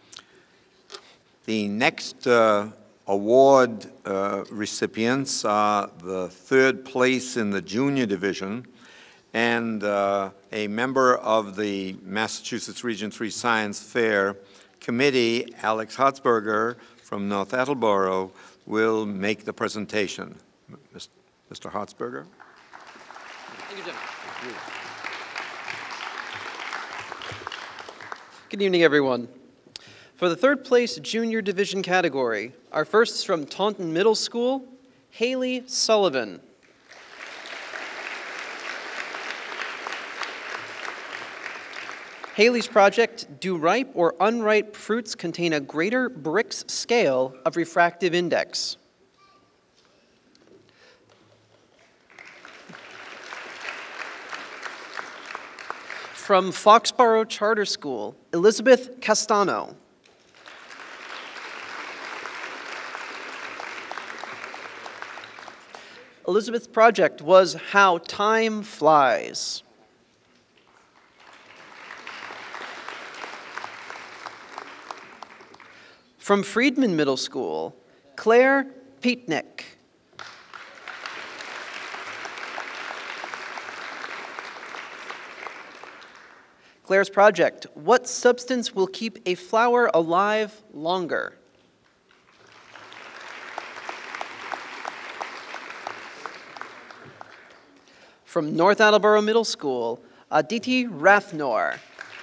The next uh, award uh, recipients are the third place in the junior division and uh, a member of the Massachusetts Region three Science Fair Committee, Alex Hatzberger from North Attleboro, will make the presentation. Mister Hatzberger. Thank you, Jim. Good evening, everyone. For the third place junior division category, our first is from Taunton Middle School, Haley Sullivan. Haley's project, Do Ripe or Unripe Fruits Contain a Greater Brix Scale of Refractive Index? From Foxborough Charter School, Elizabeth Castano. Elizabeth's project was How Time Flies. From Friedman Middle School, Claire Pietnik. Claire's project, What Substance Will Keep a Flower Alive Longer? From North Attleboro Middle School, Aditi Rathnor.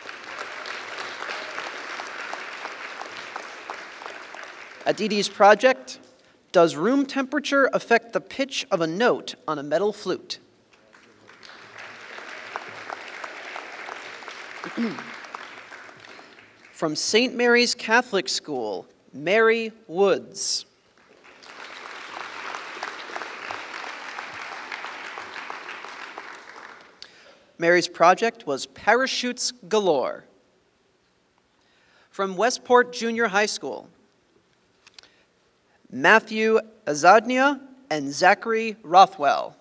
Aditi's project, Does Room Temperature Affect the Pitch of a Note on a Metal Flute? From Saint Mary's Catholic School, Mary Woods. Mary's project was Parachutes Galore. From Westport Junior High School, Matthew Azadnia and Zachary Rothwell.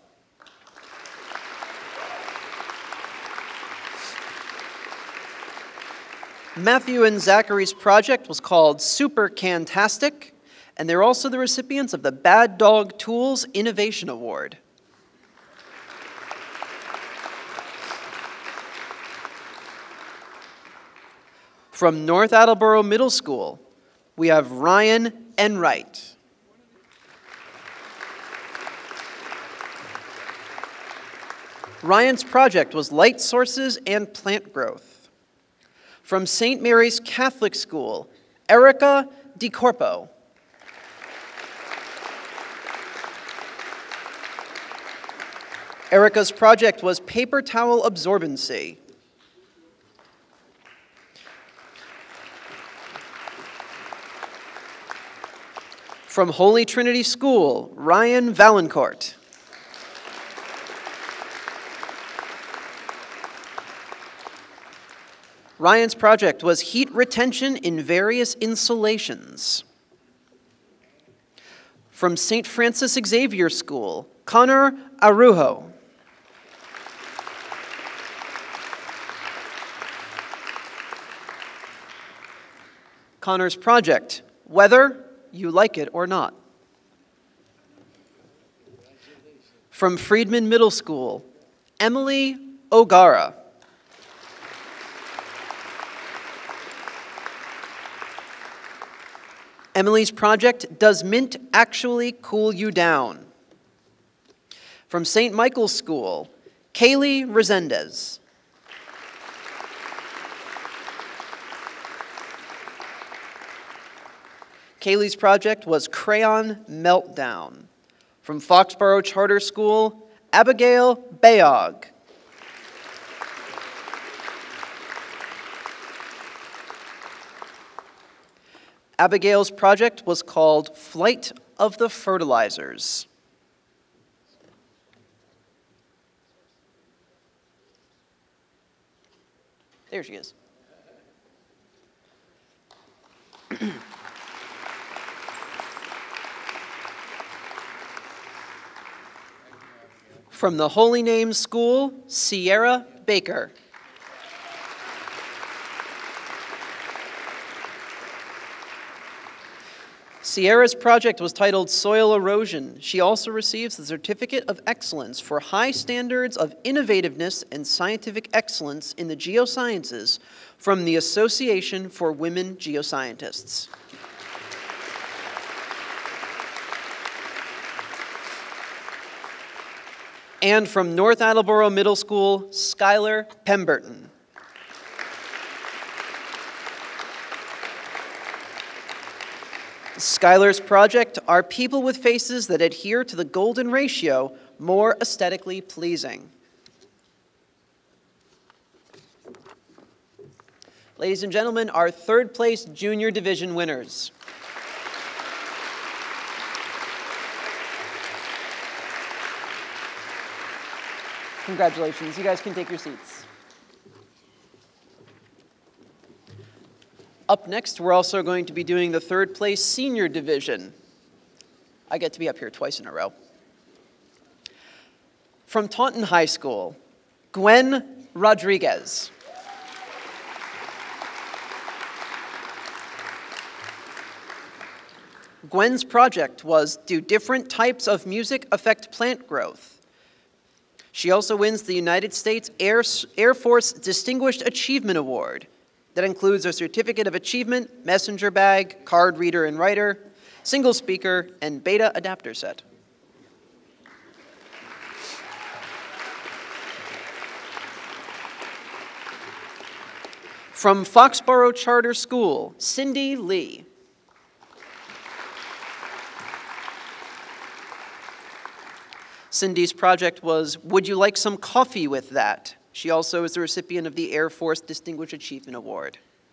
Matthew and Zachary's project was called Super Cantastic, and they're also the recipients of the Bad Dog Tools Innovation Award. From North Attleboro Middle School, we have Ryan Enright. Ryan's project was light sources and plant growth. From Saint Mary's Catholic School, Erica DiCorpo. Erica's project was paper towel absorbency. From Holy Trinity School, Ryan Valancourt. Ryan's project was heat retention in various insulations. From Saint Francis Xavier School, Connor Arujo. Connor's project, Whether You Like It or Not. From Friedman Middle School, Emily O'Gara. Emily's project, Does Mint Actually Cool You Down? From Saint Michael's School, Kaylee Resendez. Kaylee's project was Crayon Meltdown. From Foxborough Charter School, Abigail Bayog. Abigail's project was called Flight of the Fertilizers. There she is. From the Holy Name School, Sierra Baker. Sierra's project was titled Soil Erosion. She also receives the Certificate of Excellence for High Standards of Innovativeness and Scientific Excellence in the Geosciences from the Association for Women Geoscientists. And from North Attleboro Middle School, Skylar Pemberton. Skylar's project are people with faces that adhere to the golden ratio more aesthetically pleasing. Ladies and gentlemen, our third place junior division winners. Congratulations, you guys can take your seats. Up next, we're also going to be doing the third place senior division. I get to be up here twice in a row. From Taunton High School, Gwen Rodriguez. Gwen's project was, do different types of music affect plant growth? She also wins the United States Air, Air Force Distinguished Achievement Award. That includes a Certificate of Achievement, messenger bag, card reader and writer, single speaker, and beta adapter set. From Foxborough Charter School, Cindy Lee. Cindy's project was, would you like some coffee with that? She also is the recipient of the Air Force Distinguished Achievement Award.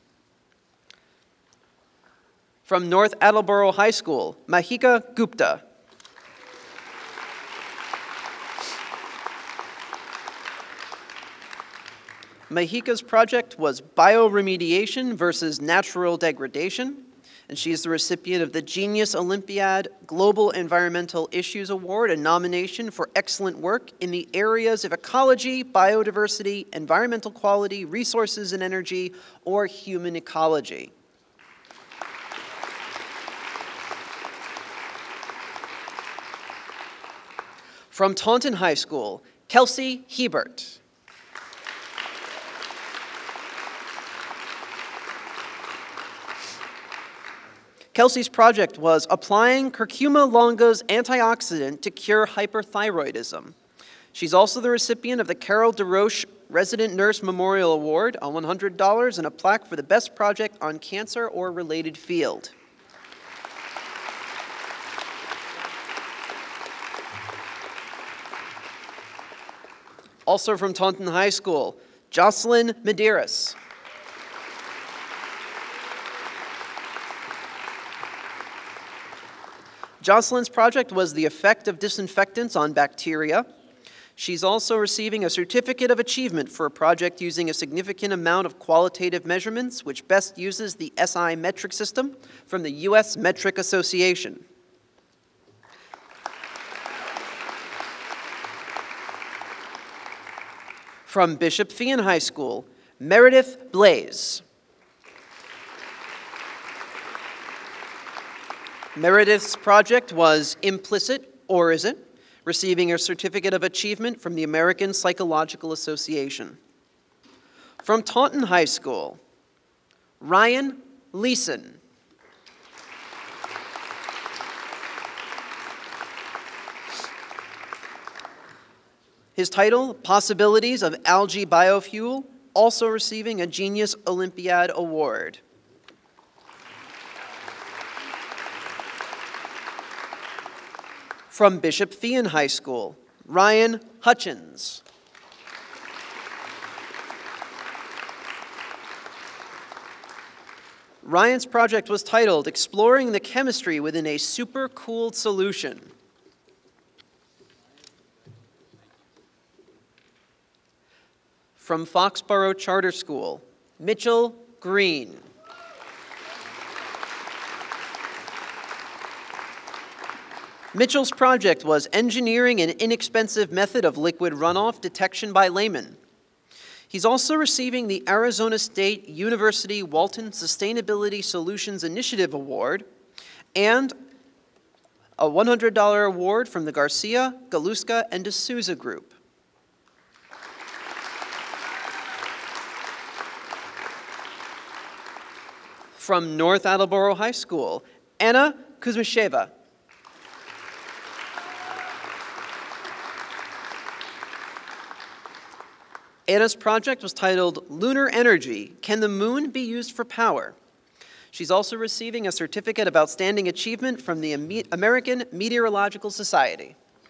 From North Attleboro High School, Mahika Gupta. Mahika's project was bioremediation versus natural degradation, and she is the recipient of the Genius Olympiad Global Environmental Issues Award, a nomination for excellent work in the areas of ecology, biodiversity, environmental quality, resources and energy, or human ecology. From Taunton High School, Kelsey Hebert. Kelsey's project was applying curcuma longa's antioxidant to cure hyperthyroidism. She's also the recipient of the Carol DeRoche Resident Nurse Memorial Award, a one hundred dollars and a plaque for the best project on cancer or related field. Also from Taunton High School, Jocelyn Medeiros. Jocelyn's project was the effect of disinfectants on bacteria. She's also receiving a Certificate of Achievement for a project using a significant amount of qualitative measurements, which best uses the S I metric system from the U S Metric Association. From Bishop Feion High School, Meredith Blaze. Meredith's project was Implicit, or Is It?, receiving a Certificate of Achievement from the American Psychological Association. From Taunton High School, Ryan Leeson. His title, Possibilities of Algae Biofuel, also receiving a Genius Olympiad Award. From Bishop Feion High School, Ryan Hutchins. Ryan's project was titled Exploring the Chemistry Within a Supercooled Solution. From Foxborough Charter School, Mitchell Green. Mitchell's project was engineering an inexpensive method of liquid runoff detection by laymen. He's also receiving the Arizona State University Walton Sustainability Solutions Initiative Award and a one hundred dollar award from the Garcia, Galuska, and D'Souza Group. From North Attleboro High School, Anna Kuzmisheva. Anna's project was titled Lunar Energy, Can the Moon Be Used for Power? She's also receiving a Certificate of Outstanding Achievement from the American Meteorological Society.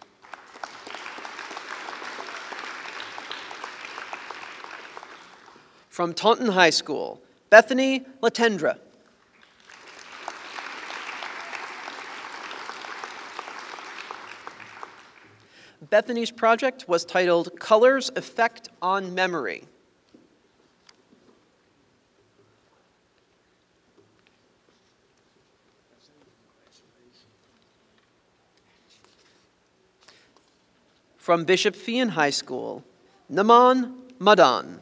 From Taunton High School, Bethany Latendra. Bethany's project was titled Color's Effect on Memory. From Bishop Fian High School, Naman Madan.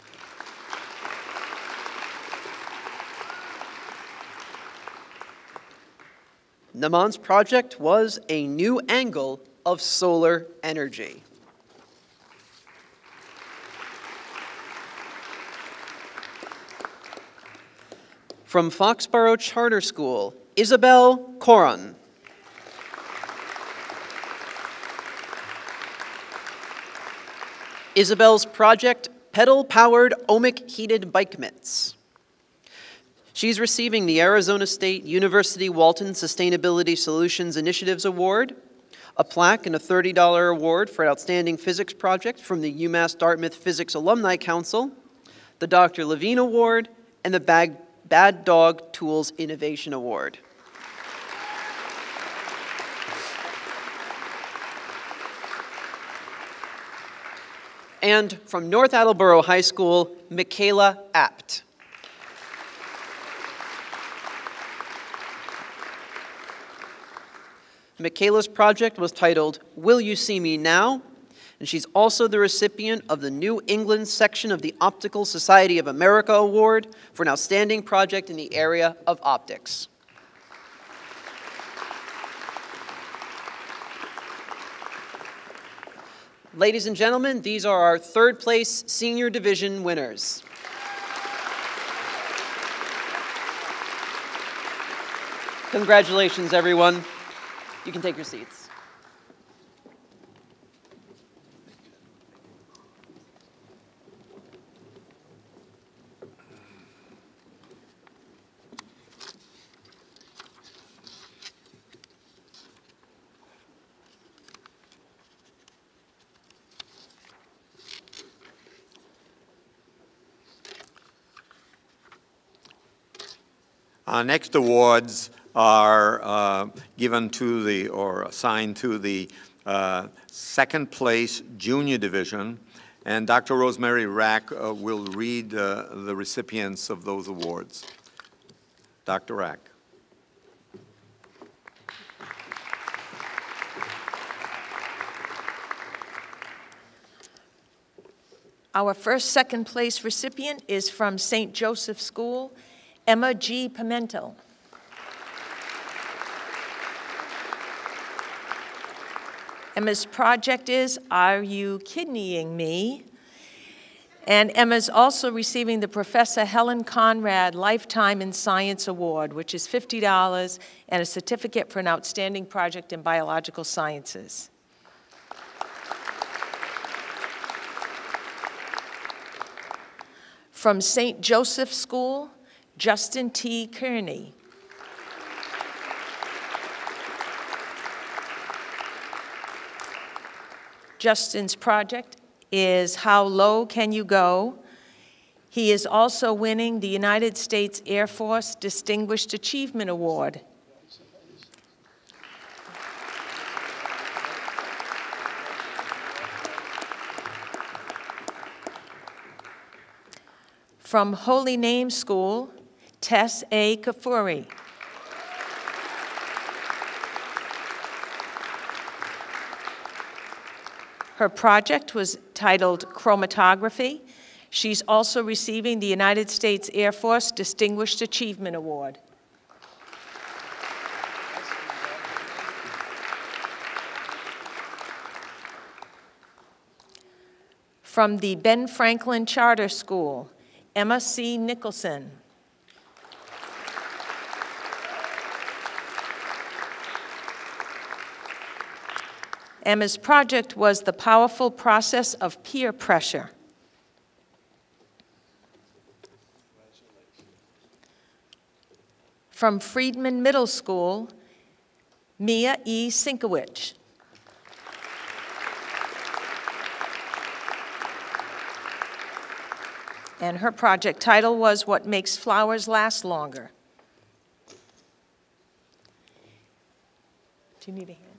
Naman's project was a new angle of solar energy. From Foxborough Charter School, Isabel Coran. Isabel's project, pedal-powered ohmic heated bike mitts. She's receiving the Arizona State University Walton Sustainability Solutions Initiatives Award, a plaque and a thirty dollar award for Outstanding Physics Project from the UMass Dartmouth Physics Alumni Council, the Doctor Levine Award, and the Bag Bad Dog Tools Innovation Award. And from North Attleboro High School, Michaela Apt. Michaela's project was titled, Will You See Me Now? And she's also the recipient of the New England section of the Optical Society of America Award for an outstanding project in the area of optics. Ladies and gentlemen, these are our third place senior division winners. Congratulations, everyone. You can take your seats. Our next awards are uh, given to the, or assigned to the uh, second place junior division, and Doctor Rosemary Rack uh, will read uh, the recipients of those awards. Doctor Rack. Our first second place recipient is from Saint Joseph School, Emma G. Pimentel. Emma's project is Are You Kidneying Me? And Emma's also receiving the Professor Helen Conrad Lifetime in Science Award, which is fifty dollars, and a certificate for an outstanding project in biological sciences. From Saint Joseph School, Justin T. Kearney. Justin's project is How Low Can You Go? He is also winning the United States Air Force Distinguished Achievement Award. From Holy Name School, Tess A. Kafuri. Her project was titled Chromatography. She's also receiving the United States Air Force Distinguished Achievement Award. From the Ben Franklin Charter School, Emma C. Nicholson. Emma's project was the powerful process of peer pressure. From Friedman Middle School, Mia E. Sinkowicz. And her project title was What Makes Flowers Last Longer. Do you need a hand?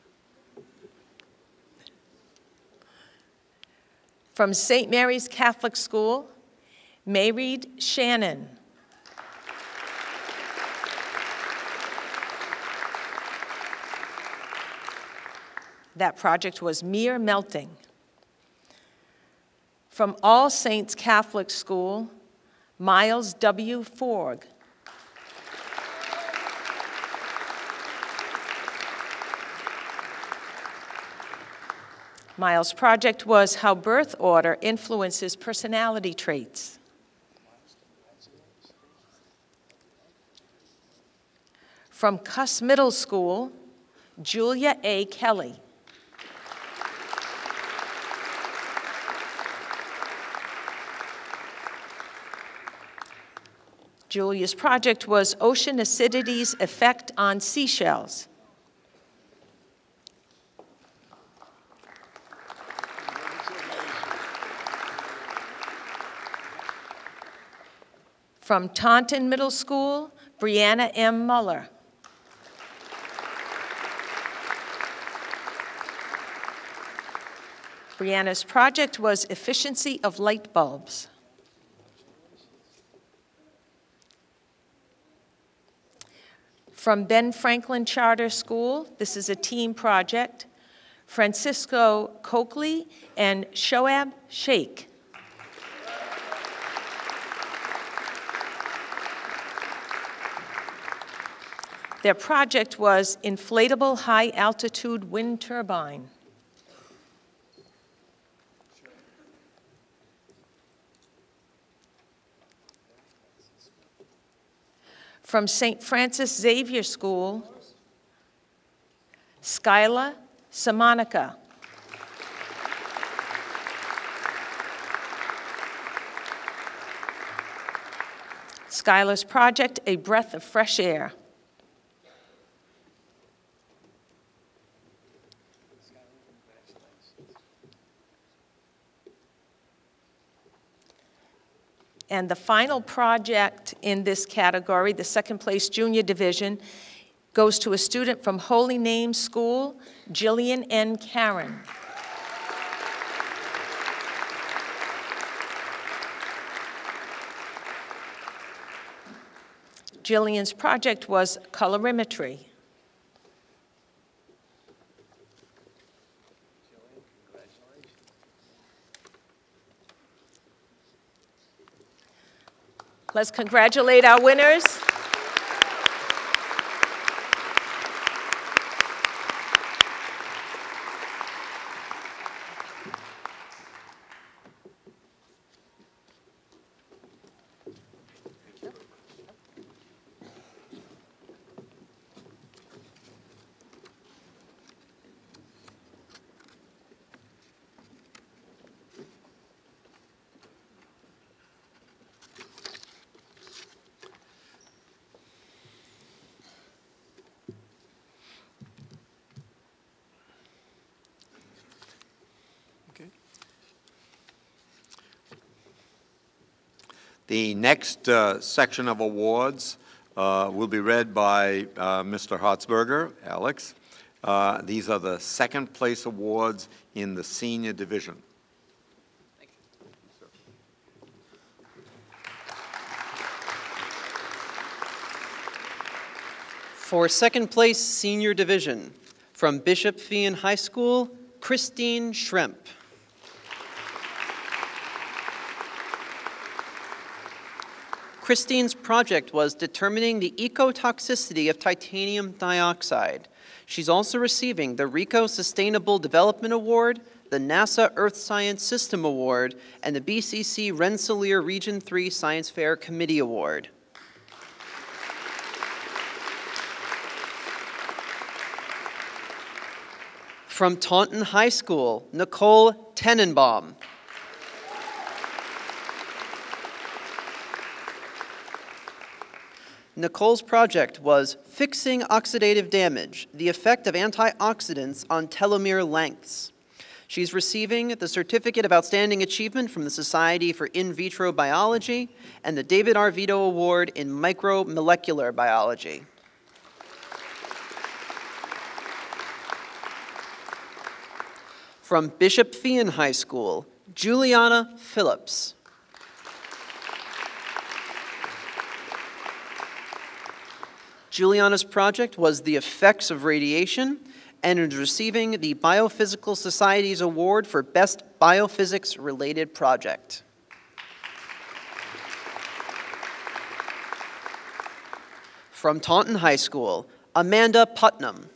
From Saint Mary's Catholic School, Mayreed Shannon. That project was Mere Melting. From All Saints Catholic School, Miles W. Forg. Miles' project was How Birth Order Influences Personality Traits. From Cuss Middle School, Julia A. Kelly. Julia's project was Ocean Acidity's Effect on Seashells. From Taunton Middle School, Brianna M. Muller. Brianna's project was Efficiency of Light Bulbs. From Ben Franklin Charter School, this is a team project, Francisco Coakley and Shoaib Sheikh. Their project was Inflatable High Altitude Wind Turbine. From Saint Francis Xavier School, Skyla Simonica. Skyla's project, A Breath of Fresh Air. And the final project in this category, the second place junior division, goes to a student from Holy Name School, Jillian N. Karen. Jillian's project was colorimetry. Let's congratulate our winners. The next uh, section of awards uh, will be read by uh, Mister Hartzberger, Alex. Uh, these are the second place awards in the senior division. Thank you. For second place senior division, from Bishop Feehan High School, Christine Schremp. Christine's project was determining the ecotoxicity of titanium dioxide. She's also receiving the RICO Sustainable Development Award, the NASA Earth Science System Award, and the B C C Rensselaer Region three Science Fair Committee Award. From Taunton High School, Nicole Tenenbaum. Nicole's project was Fixing Oxidative Damage, the Effect of Antioxidants on Telomere Lengths. She's receiving the Certificate of Outstanding Achievement from the Society for In Vitro Biology and the David R. Vito Award in Micromolecular Biology. From Bishop Feehan High School, Juliana Phillips. Juliana's project was The Effects of Radiation, and is receiving the Biophysical Society's Award for Best Biophysics-Related Project. From Taunton High School, Amanda Putnam.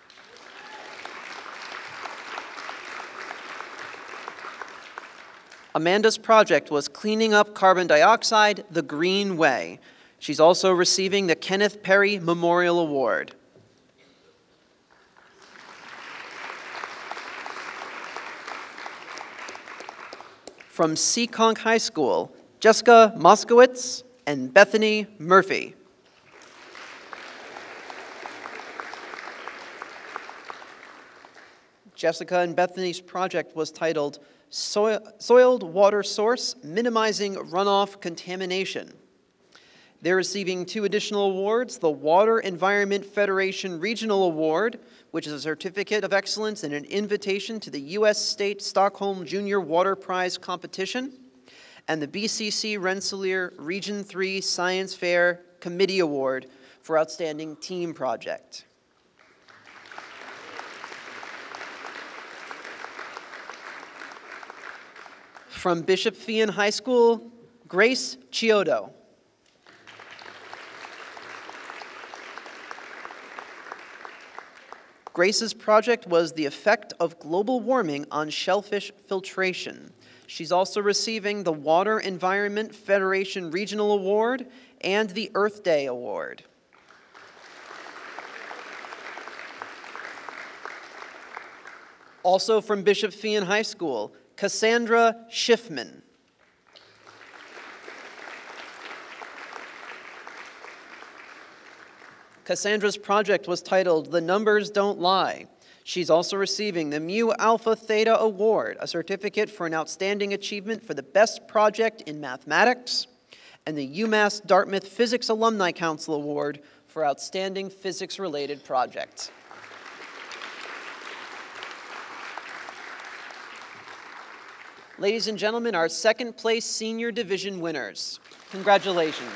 Amanda's project was cleaning up carbon dioxide the green way. She's also receiving the Kenneth Perry Memorial Award. From Seekonk High School, Jessica Moskowitz and Bethany Murphy. Jessica and Bethany's project was titled Soil, Soiled Water Source, Minimizing Runoff Contamination. They're receiving two additional awards, the Water Environment Federation Regional Award, which is a certificate of excellence and an invitation to the U S State Stockholm Junior Water Prize competition, and the B C C Rensselaer Region three Science Fair Committee Award for Outstanding Team Project. From Bishop Fian High School, Grace Chiodo. Grace's project was the effect of global warming on shellfish filtration. She's also receiving the Water Environment Federation Regional Award and the Earth Day Award. Also from Bishop Fian High School, Cassandra Schiffman. Cassandra's project was titled The Numbers Don't Lie. She's also receiving the Mu Alpha Theta Award, a certificate for an outstanding achievement for the best project in mathematics, and the UMass Dartmouth Physics Alumni Council Award for outstanding physics-related projects. Ladies and gentlemen, our second place senior division winners. Congratulations.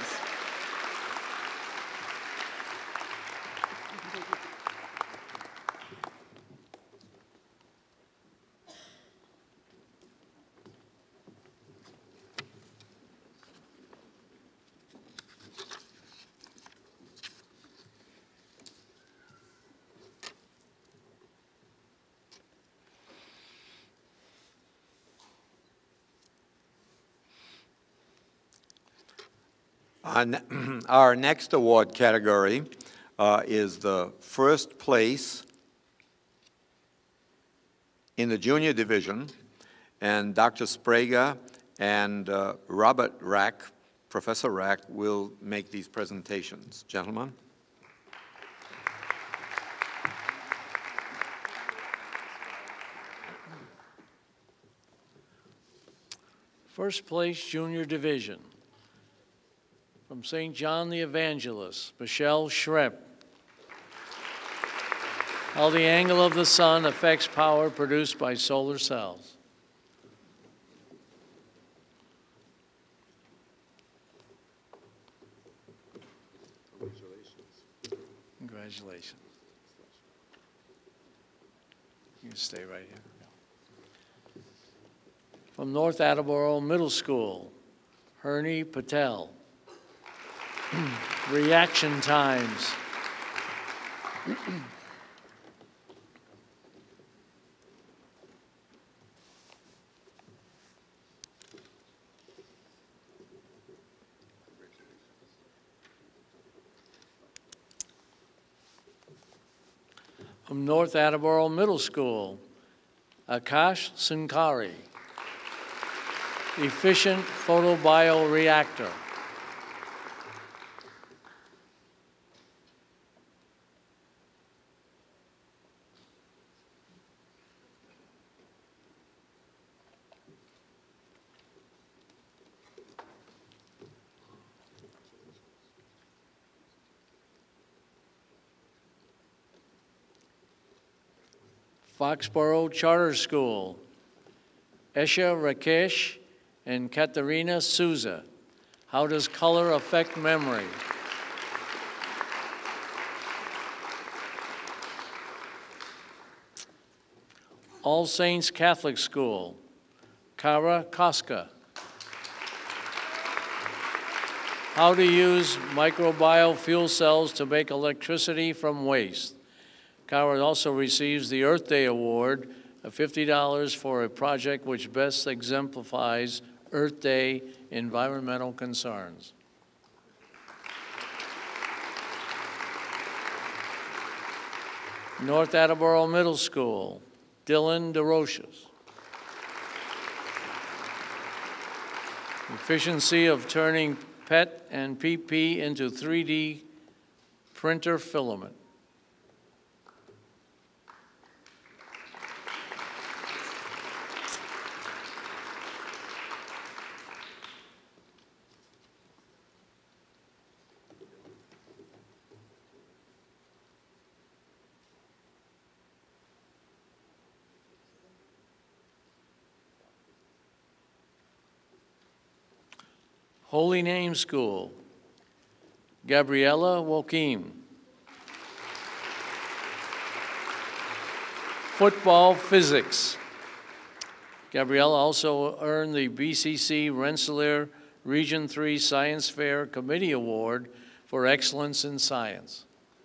Our, ne our next award category uh, is the first place in the junior division, and Doctor Sprague and uh, Robert Rack, Professor Rack, will make these presentations. Gentlemen. First place junior division. From Saint John the Evangelist, Michelle Schrepp. How the angle of the sun affects power produced by solar cells. Congratulations. Congratulations. You can stay right here. From North Attleboro Middle School, Hernie Patel. Reaction times. From North Attleboro Middle School, Akash Sinkari. Efficient photobioreactor. Foxborough Charter School, Esha Rakesh and Katerina Souza. How does color affect memory? All Saints Catholic School, Kara Koska. How to use microbial fuel cells to make electricity from waste. Kara also receives the Earth Day Award of fifty dollars for a project which best exemplifies Earth Day environmental concerns. North Attleboro Middle School, Dylan DeRoches. Efficiency of turning P E T and P P into three D printer filament. Holy Name School, Gabriella Wokim. Football Physics. Gabriella also earned the B C C Rensselaer Region three Science Fair Committee Award for Excellence in Science.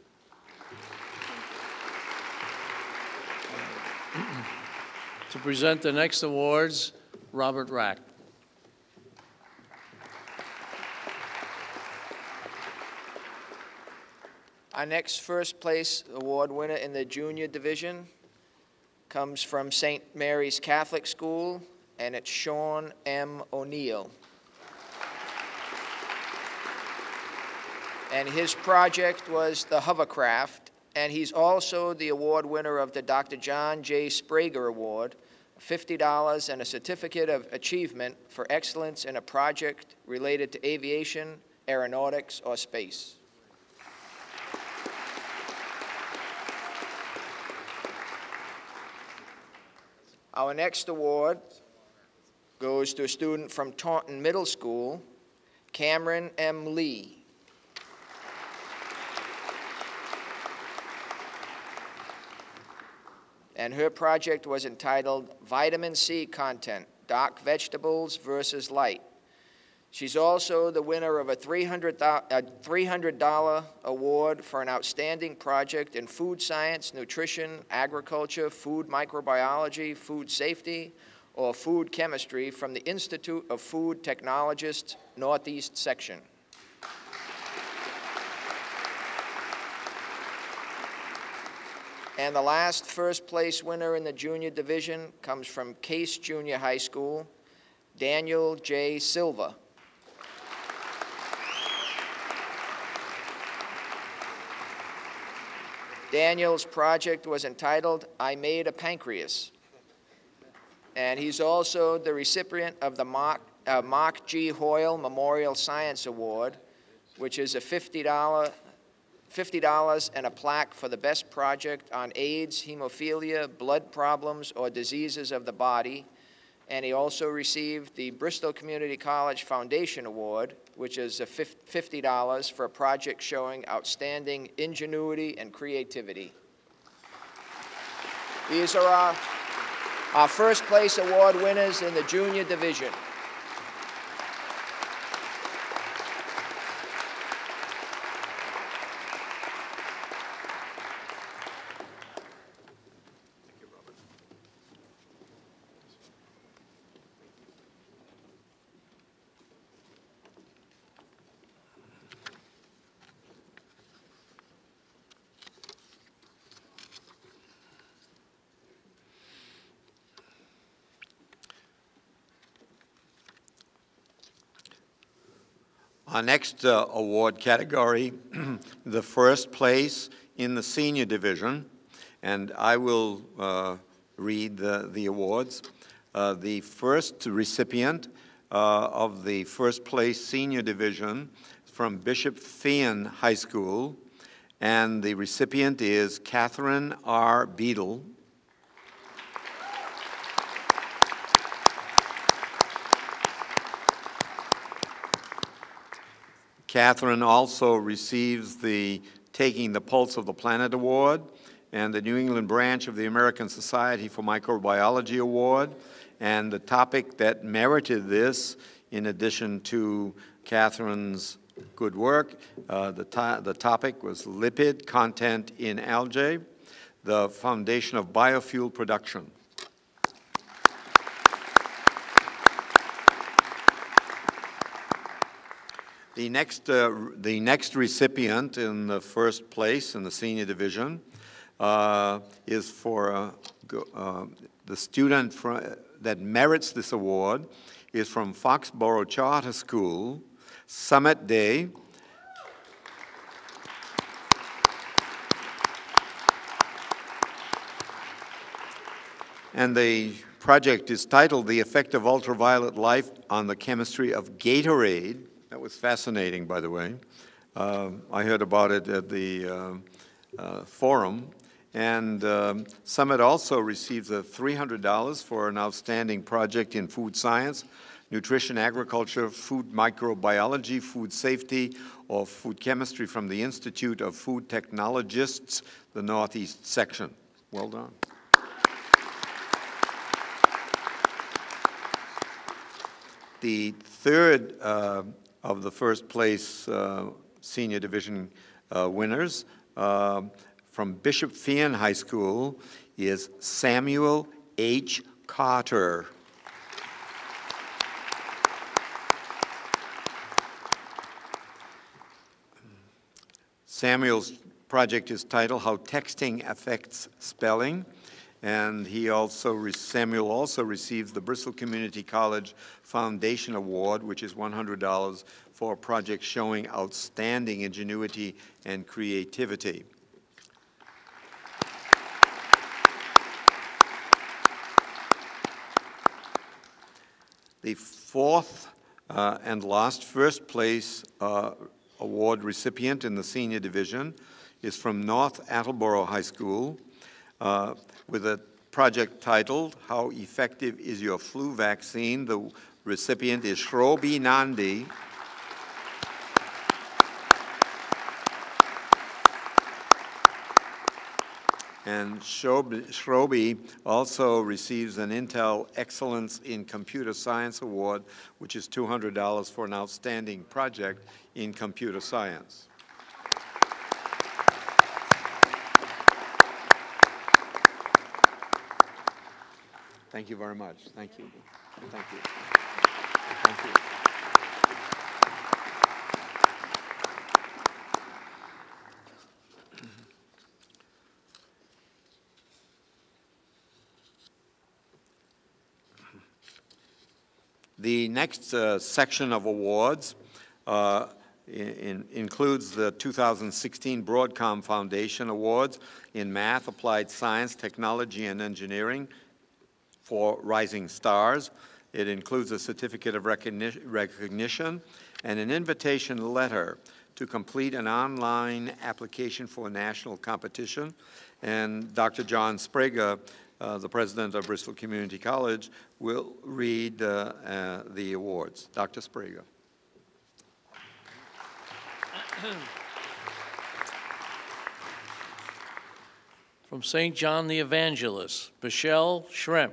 To present the next awards, Robert Rack. Our next first place award winner in the junior division comes from Saint Mary's Catholic School, and it's Sean M. O'Neill. And his project was the hovercraft, and he's also the award winner of the Doctor John J. Sprague Award, fifty dollars and a certificate of achievement for excellence in a project related to aviation, aeronautics, or space. Our next award goes to a student from Taunton Middle School, Cameron M. Lee. And her project was entitled Vitamin C Content, Dark Vegetables versus Light. She's also the winner of a three hundred dollars award for an outstanding project in food science, nutrition, agriculture, food microbiology, food safety, or food chemistry from the Institute of Food Technologists Northeast Section. And the last first place winner in the junior division comes from Case Junior High School, Daniel J. Silva. Daniel's project was entitled, I Made a Pancreas. And he's also the recipient of the Mark, uh, Mark G. Hoyle Memorial Science Award, which is a fifty dollars fifty dollars and a plaque for the best project on AIDS, hemophilia, blood problems, or diseases of the body. And he also received the Bristol Community College Foundation Award, which is a fifty dollars for a project showing outstanding ingenuity and creativity. These are our, our first place award winners in the junior division. Our next uh, award category, the first place in the senior division, and I will uh, read the, the awards. Uh, the first recipient uh, of the first place senior division from Bishop Thean High School, and the recipient is Catherine R. Beadle. Catherine also receives the Taking the Pulse of the Planet Award, and the New England branch of the American Society for Microbiology Award. And the topic that merited this, in addition to Catherine's good work, uh, the, to the topic was lipid content in algae, the foundation of biofuel production. The next, uh, the next recipient in the first place in the senior division uh, is for uh, go, uh, the student for, that merits this award is from Foxborough Charter School, Summit Day. And the project is titled The Effect of Ultraviolet Light on the Chemistry of Gatorade. That was fascinating, by the way. Uh, I heard about it at the uh, uh, forum. And um, Summit also receives a three hundred dollars for an outstanding project in food science, nutrition, agriculture, food microbiology, food safety, or food chemistry from the Institute of Food Technologists, the Northeast section. Well done. The third uh, of the first place uh, senior division uh, winners uh, from Bishop Feehan High School is Samuel H. Carter. Samuel's project is titled How Texting Affects Spelling. And he also, Samuel also receives the Bristol Community College Foundation Award, which is one hundred dollars for a project showing outstanding ingenuity and creativity. The fourth uh, and last first place uh, award recipient in the senior division is from North Attleboro High School, Uh, with a project titled, How Effective is Your Flu Vaccine? The recipient is Shrobi Nandi. And Shrobi also receives an Intel Excellence in Computer Science Award, which is two hundred dollars for an outstanding project in computer science. Thank you very much. Thank you. Thank you. Thank you. The next uh, section of awards uh, in, includes the two thousand sixteen Broadcom Foundation Awards in Math, Applied Science, Technology, and Engineering for Rising Stars. It includes a certificate of recogni- recognition and an invitation letter to complete an online application for a national competition. And Doctor John Sprague, uh, the president of Bristol Community College, will read uh, uh, the awards. Doctor Sprague. From Saint John the Evangelist, Michelle Shrimp.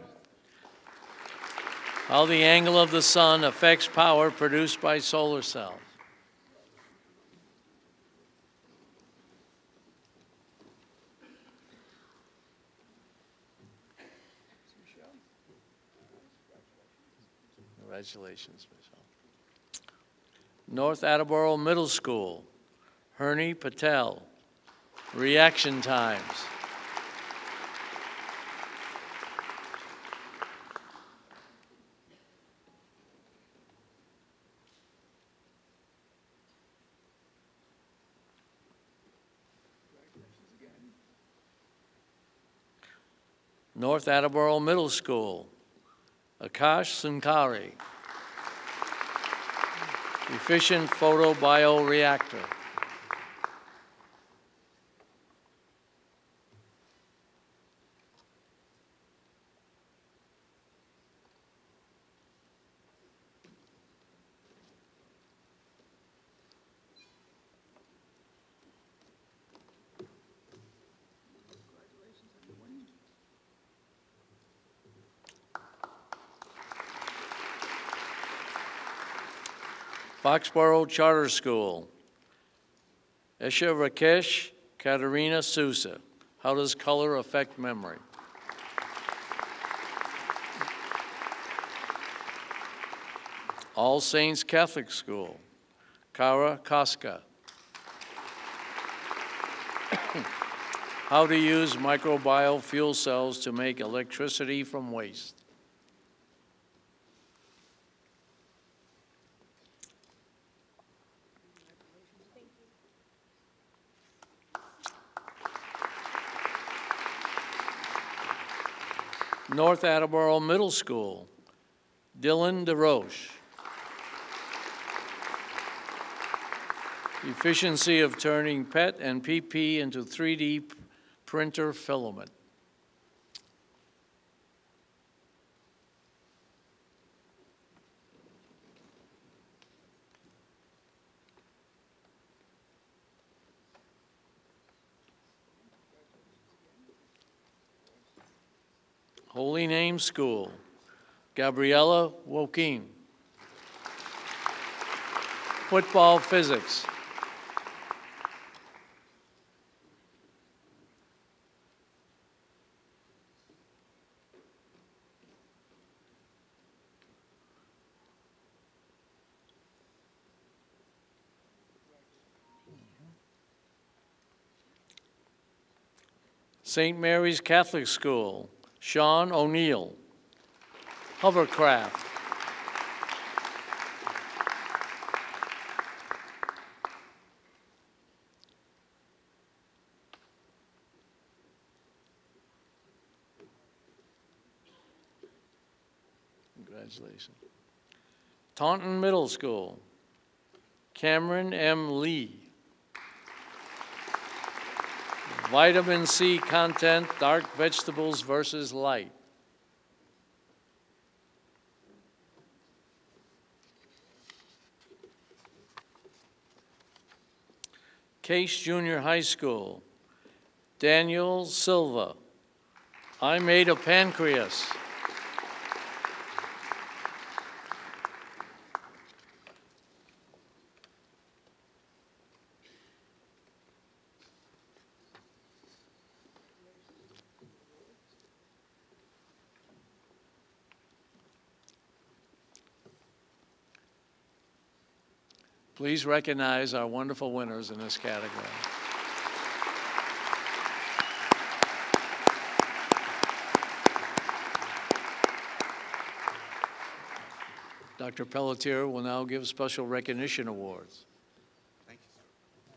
How the angle of the sun affects power produced by solar cells. Congratulations, Michelle. North Attleboro Middle School, Hernie Patel. Reaction times. North Attleboro Middle School, Akash Sunkari. Efficient photobioreactor. Foxborough Charter School, Esha Rakesh Katerina Sousa. How does color affect memory? All Saints Catholic School, Kara Koska. How to use microbial fuel cells to make electricity from waste. North Attleboro Middle School, Dylan DeRoche. Efficiency of turning P E T and P P into three D printer filament. Holy Name School, Gabriella Woking. Football physics. Saint Mary's Catholic School, Sean O'Neill. Hovercraft. Congratulations. Taunton Middle School, Cameron M. Lee. Vitamin C content, dark vegetables versus light. Case Junior High School, Daniel Silva. I made a pancreas. Please recognize our wonderful winners in this category. Doctor Pelletier will now give special recognition awards. Thank you, sir.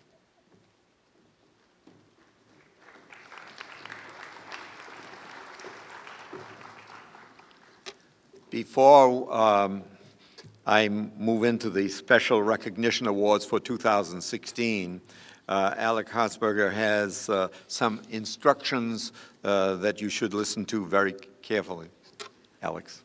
Before um, I move into the special recognition awards for two thousand sixteen, uh, Alec Harzberger has uh, some instructions uh, that you should listen to very carefully. Alex.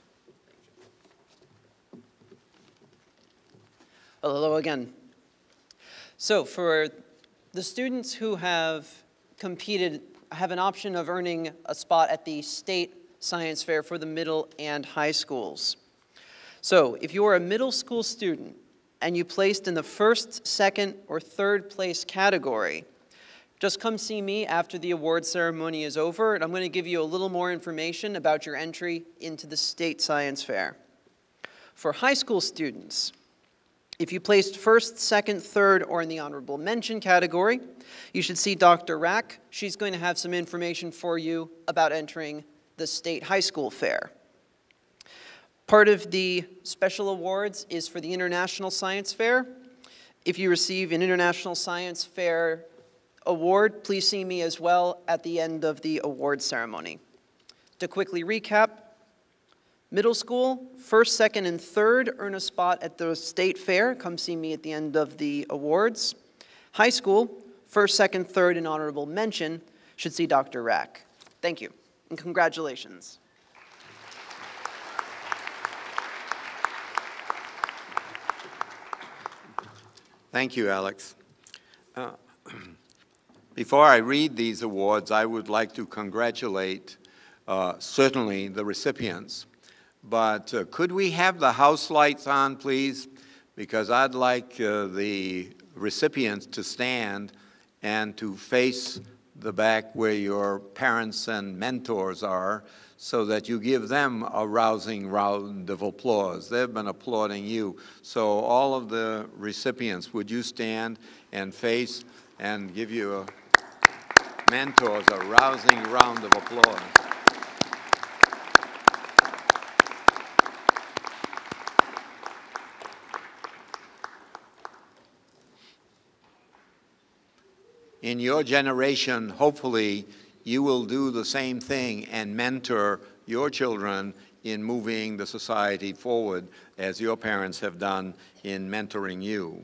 Hello again. So for the students who have competed, have an option of earning a spot at the state science fair for the middle and high schools. So if you are a middle school student and you placed in the first, second, or third place category, just come see me after the award ceremony is over, and I'm going to give you a little more information about your entry into the state science fair. For high school students, if you placed first, second, third, or in the honorable mention category, you should see Doctor Rack. She's going to have some information for you about entering the state high school fair. Part of the special awards is for the International Science Fair. If you receive an International Science Fair award, please see me as well at the end of the award ceremony. To quickly recap, middle school, first, second, and third earn a spot at the state fair. Come see me at the end of the awards. High school, first, second, third, and honorable mention should see Doctor Rack. Thank you, and congratulations. Thank you, Alex. Uh, before I read these awards, I would like to congratulate uh, certainly the recipients. But uh, could we have the house lights on, please? because I'd like uh, the recipients to stand and to face the back where your parents and mentors are, so that you give them a rousing round of applause. They've been applauding you. So all of the recipients, would you stand and face and give your mentors a rousing round of applause? In your generation, hopefully, you will do the same thing and mentor your children in moving the society forward as your parents have done in mentoring you.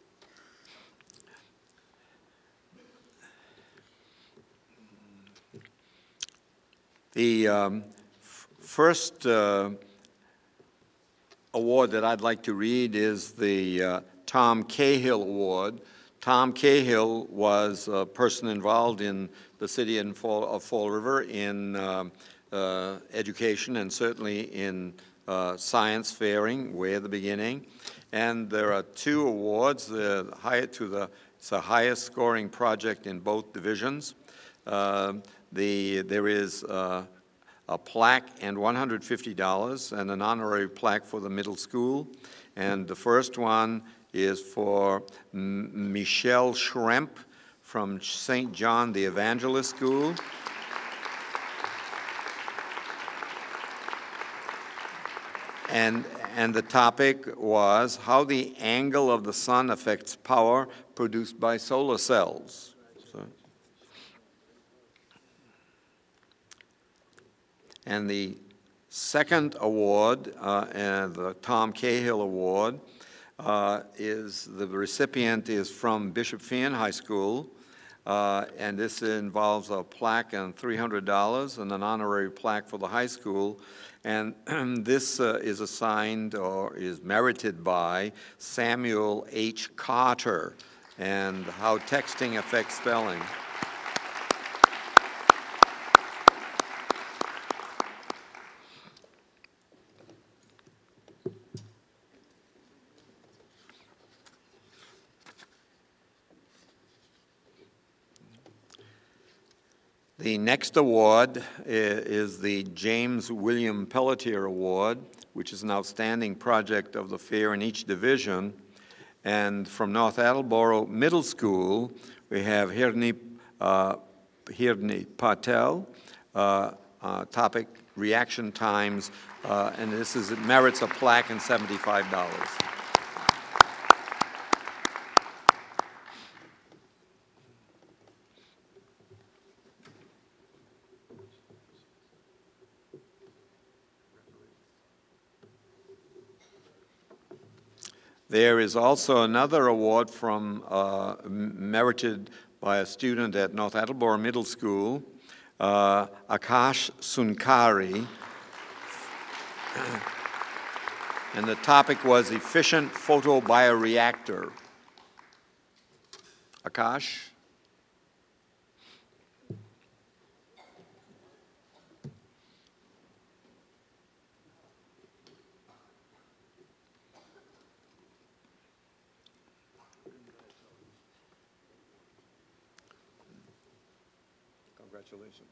The um, first uh, award that I'd like to read is the uh, Tom Cahill Award. Tom Cahill was a person involved in the city of Fall, of Fall River in uh, uh, education and certainly in uh, science fairing, way at the beginning. And there are two awards. The high, to the, it's the highest scoring project in both divisions. Uh, the, there is uh, a plaque and one hundred fifty dollars and an honorary plaque for the middle school. And the first one is for M Michelle Schremp from Saint John the Evangelist School. And, and the topic was how the angle of the sun affects power produced by solar cells. So, and the second award, uh, and the Tom Cahill Award, Uh, is the recipient is from Bishop Feehan High School, uh, and this involves a plaque and three hundred dollars and an honorary plaque for the high school. And this uh, is assigned or is merited by Samuel H. Carter, and how texting affects spelling. The next award is the James William Pelletier Award, which is an outstanding project of the fair in each division. And from North Attleboro Middle School, we have Hirni, uh, Hirni Patel, uh, uh, topic reaction times, uh, and this is, it merits a plaque and seventy-five dollars. There is also another award from uh, merited by a student at North Attleboro Middle School, uh, Akash Sunkari, and the topic was efficient photobioreactor. Akash? Congratulations.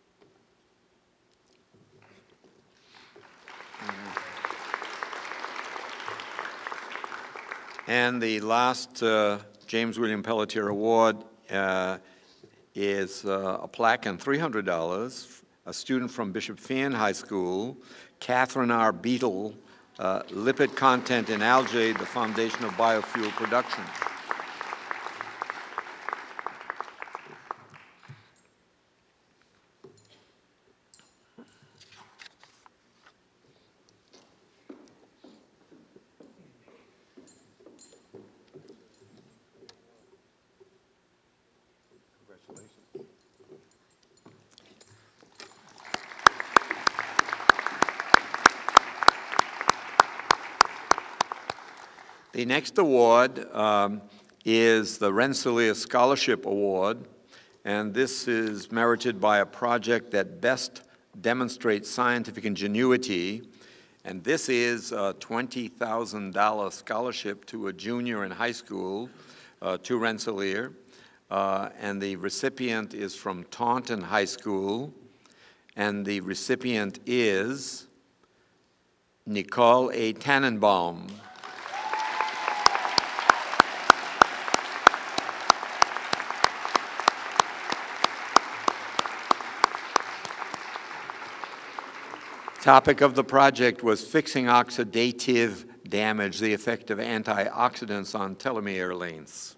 And the last uh, James William Pelletier Award uh, is uh, a plaque and three hundred dollars. A student from Bishop Feehan High School, Catherine R. Beetle, uh, Lipid Content in Algae, the Foundation of Biofuel Production. The next award um, is the Rensselaer Scholarship Award, and this is merited by a project that best demonstrates scientific ingenuity, And this is a twenty thousand dollar scholarship to a junior in high school, uh, to Rensselaer. Uh, and the recipient is from Taunton High School. And the recipient is Nicole A. Tannenbaum. Topic of the project was fixing oxidative damage, the effect of antioxidants on telomere lengths.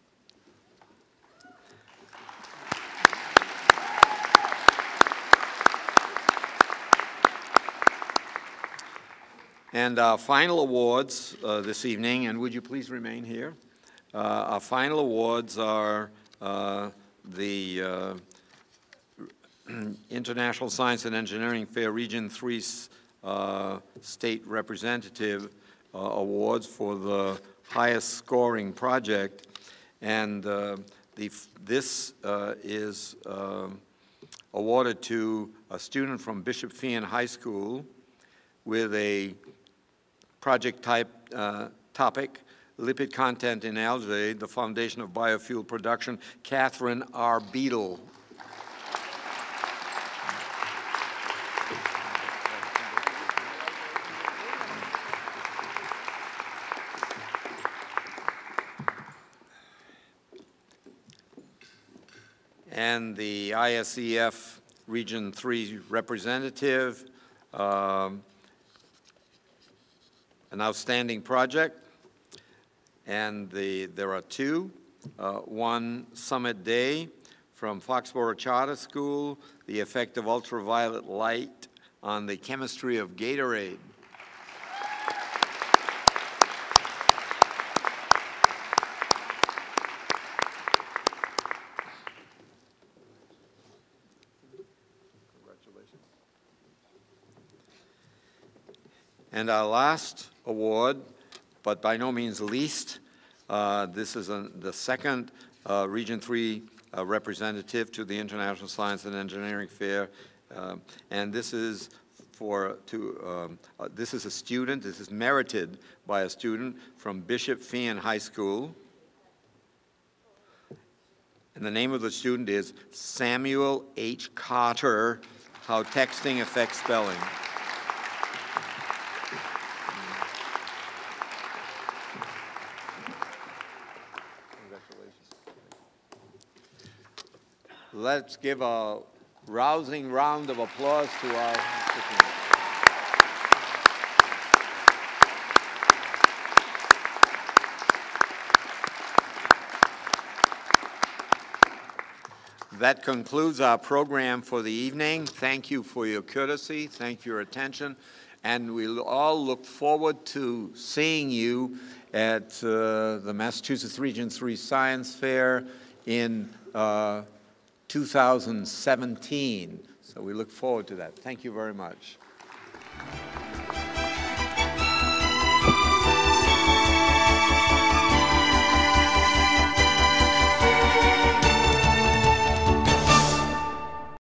And our final awards uh, this evening, and would you please remain here? Uh, our final awards are uh, the uh, International Science and Engineering Fair Region three uh, State Representative uh, Awards for the highest scoring project. And uh, the, this uh, is uh, awarded to a student from Bishop Feehan High School with a project type uh, topic, lipid content in algae, the foundation of biofuel production, Catherine R. Beadle. And the I S E F Region three representative, um, an outstanding project, and the, there are two. Uh, one, Summit Day from Foxborough Charter School, the effect of ultraviolet light on the chemistry of Gatorade. Congratulations. And our last award, but by no means least, uh, this is a, the second uh, Region three uh, representative to the International Science and Engineering Fair, um, and this is for to um, uh, this is a student. This is merited by a student from Bishop Feehan High School, and the name of the student is Samuel H. Carter. How texting affects spelling. Let's give a rousing round of applause to our recipients. That concludes our program for the evening. Thank you for your courtesy. Thank you for your attention. And we all look forward to seeing you at uh, the Massachusetts Region three Science Fair in uh, two thousand seventeen. So we look forward to that. Thank you very much.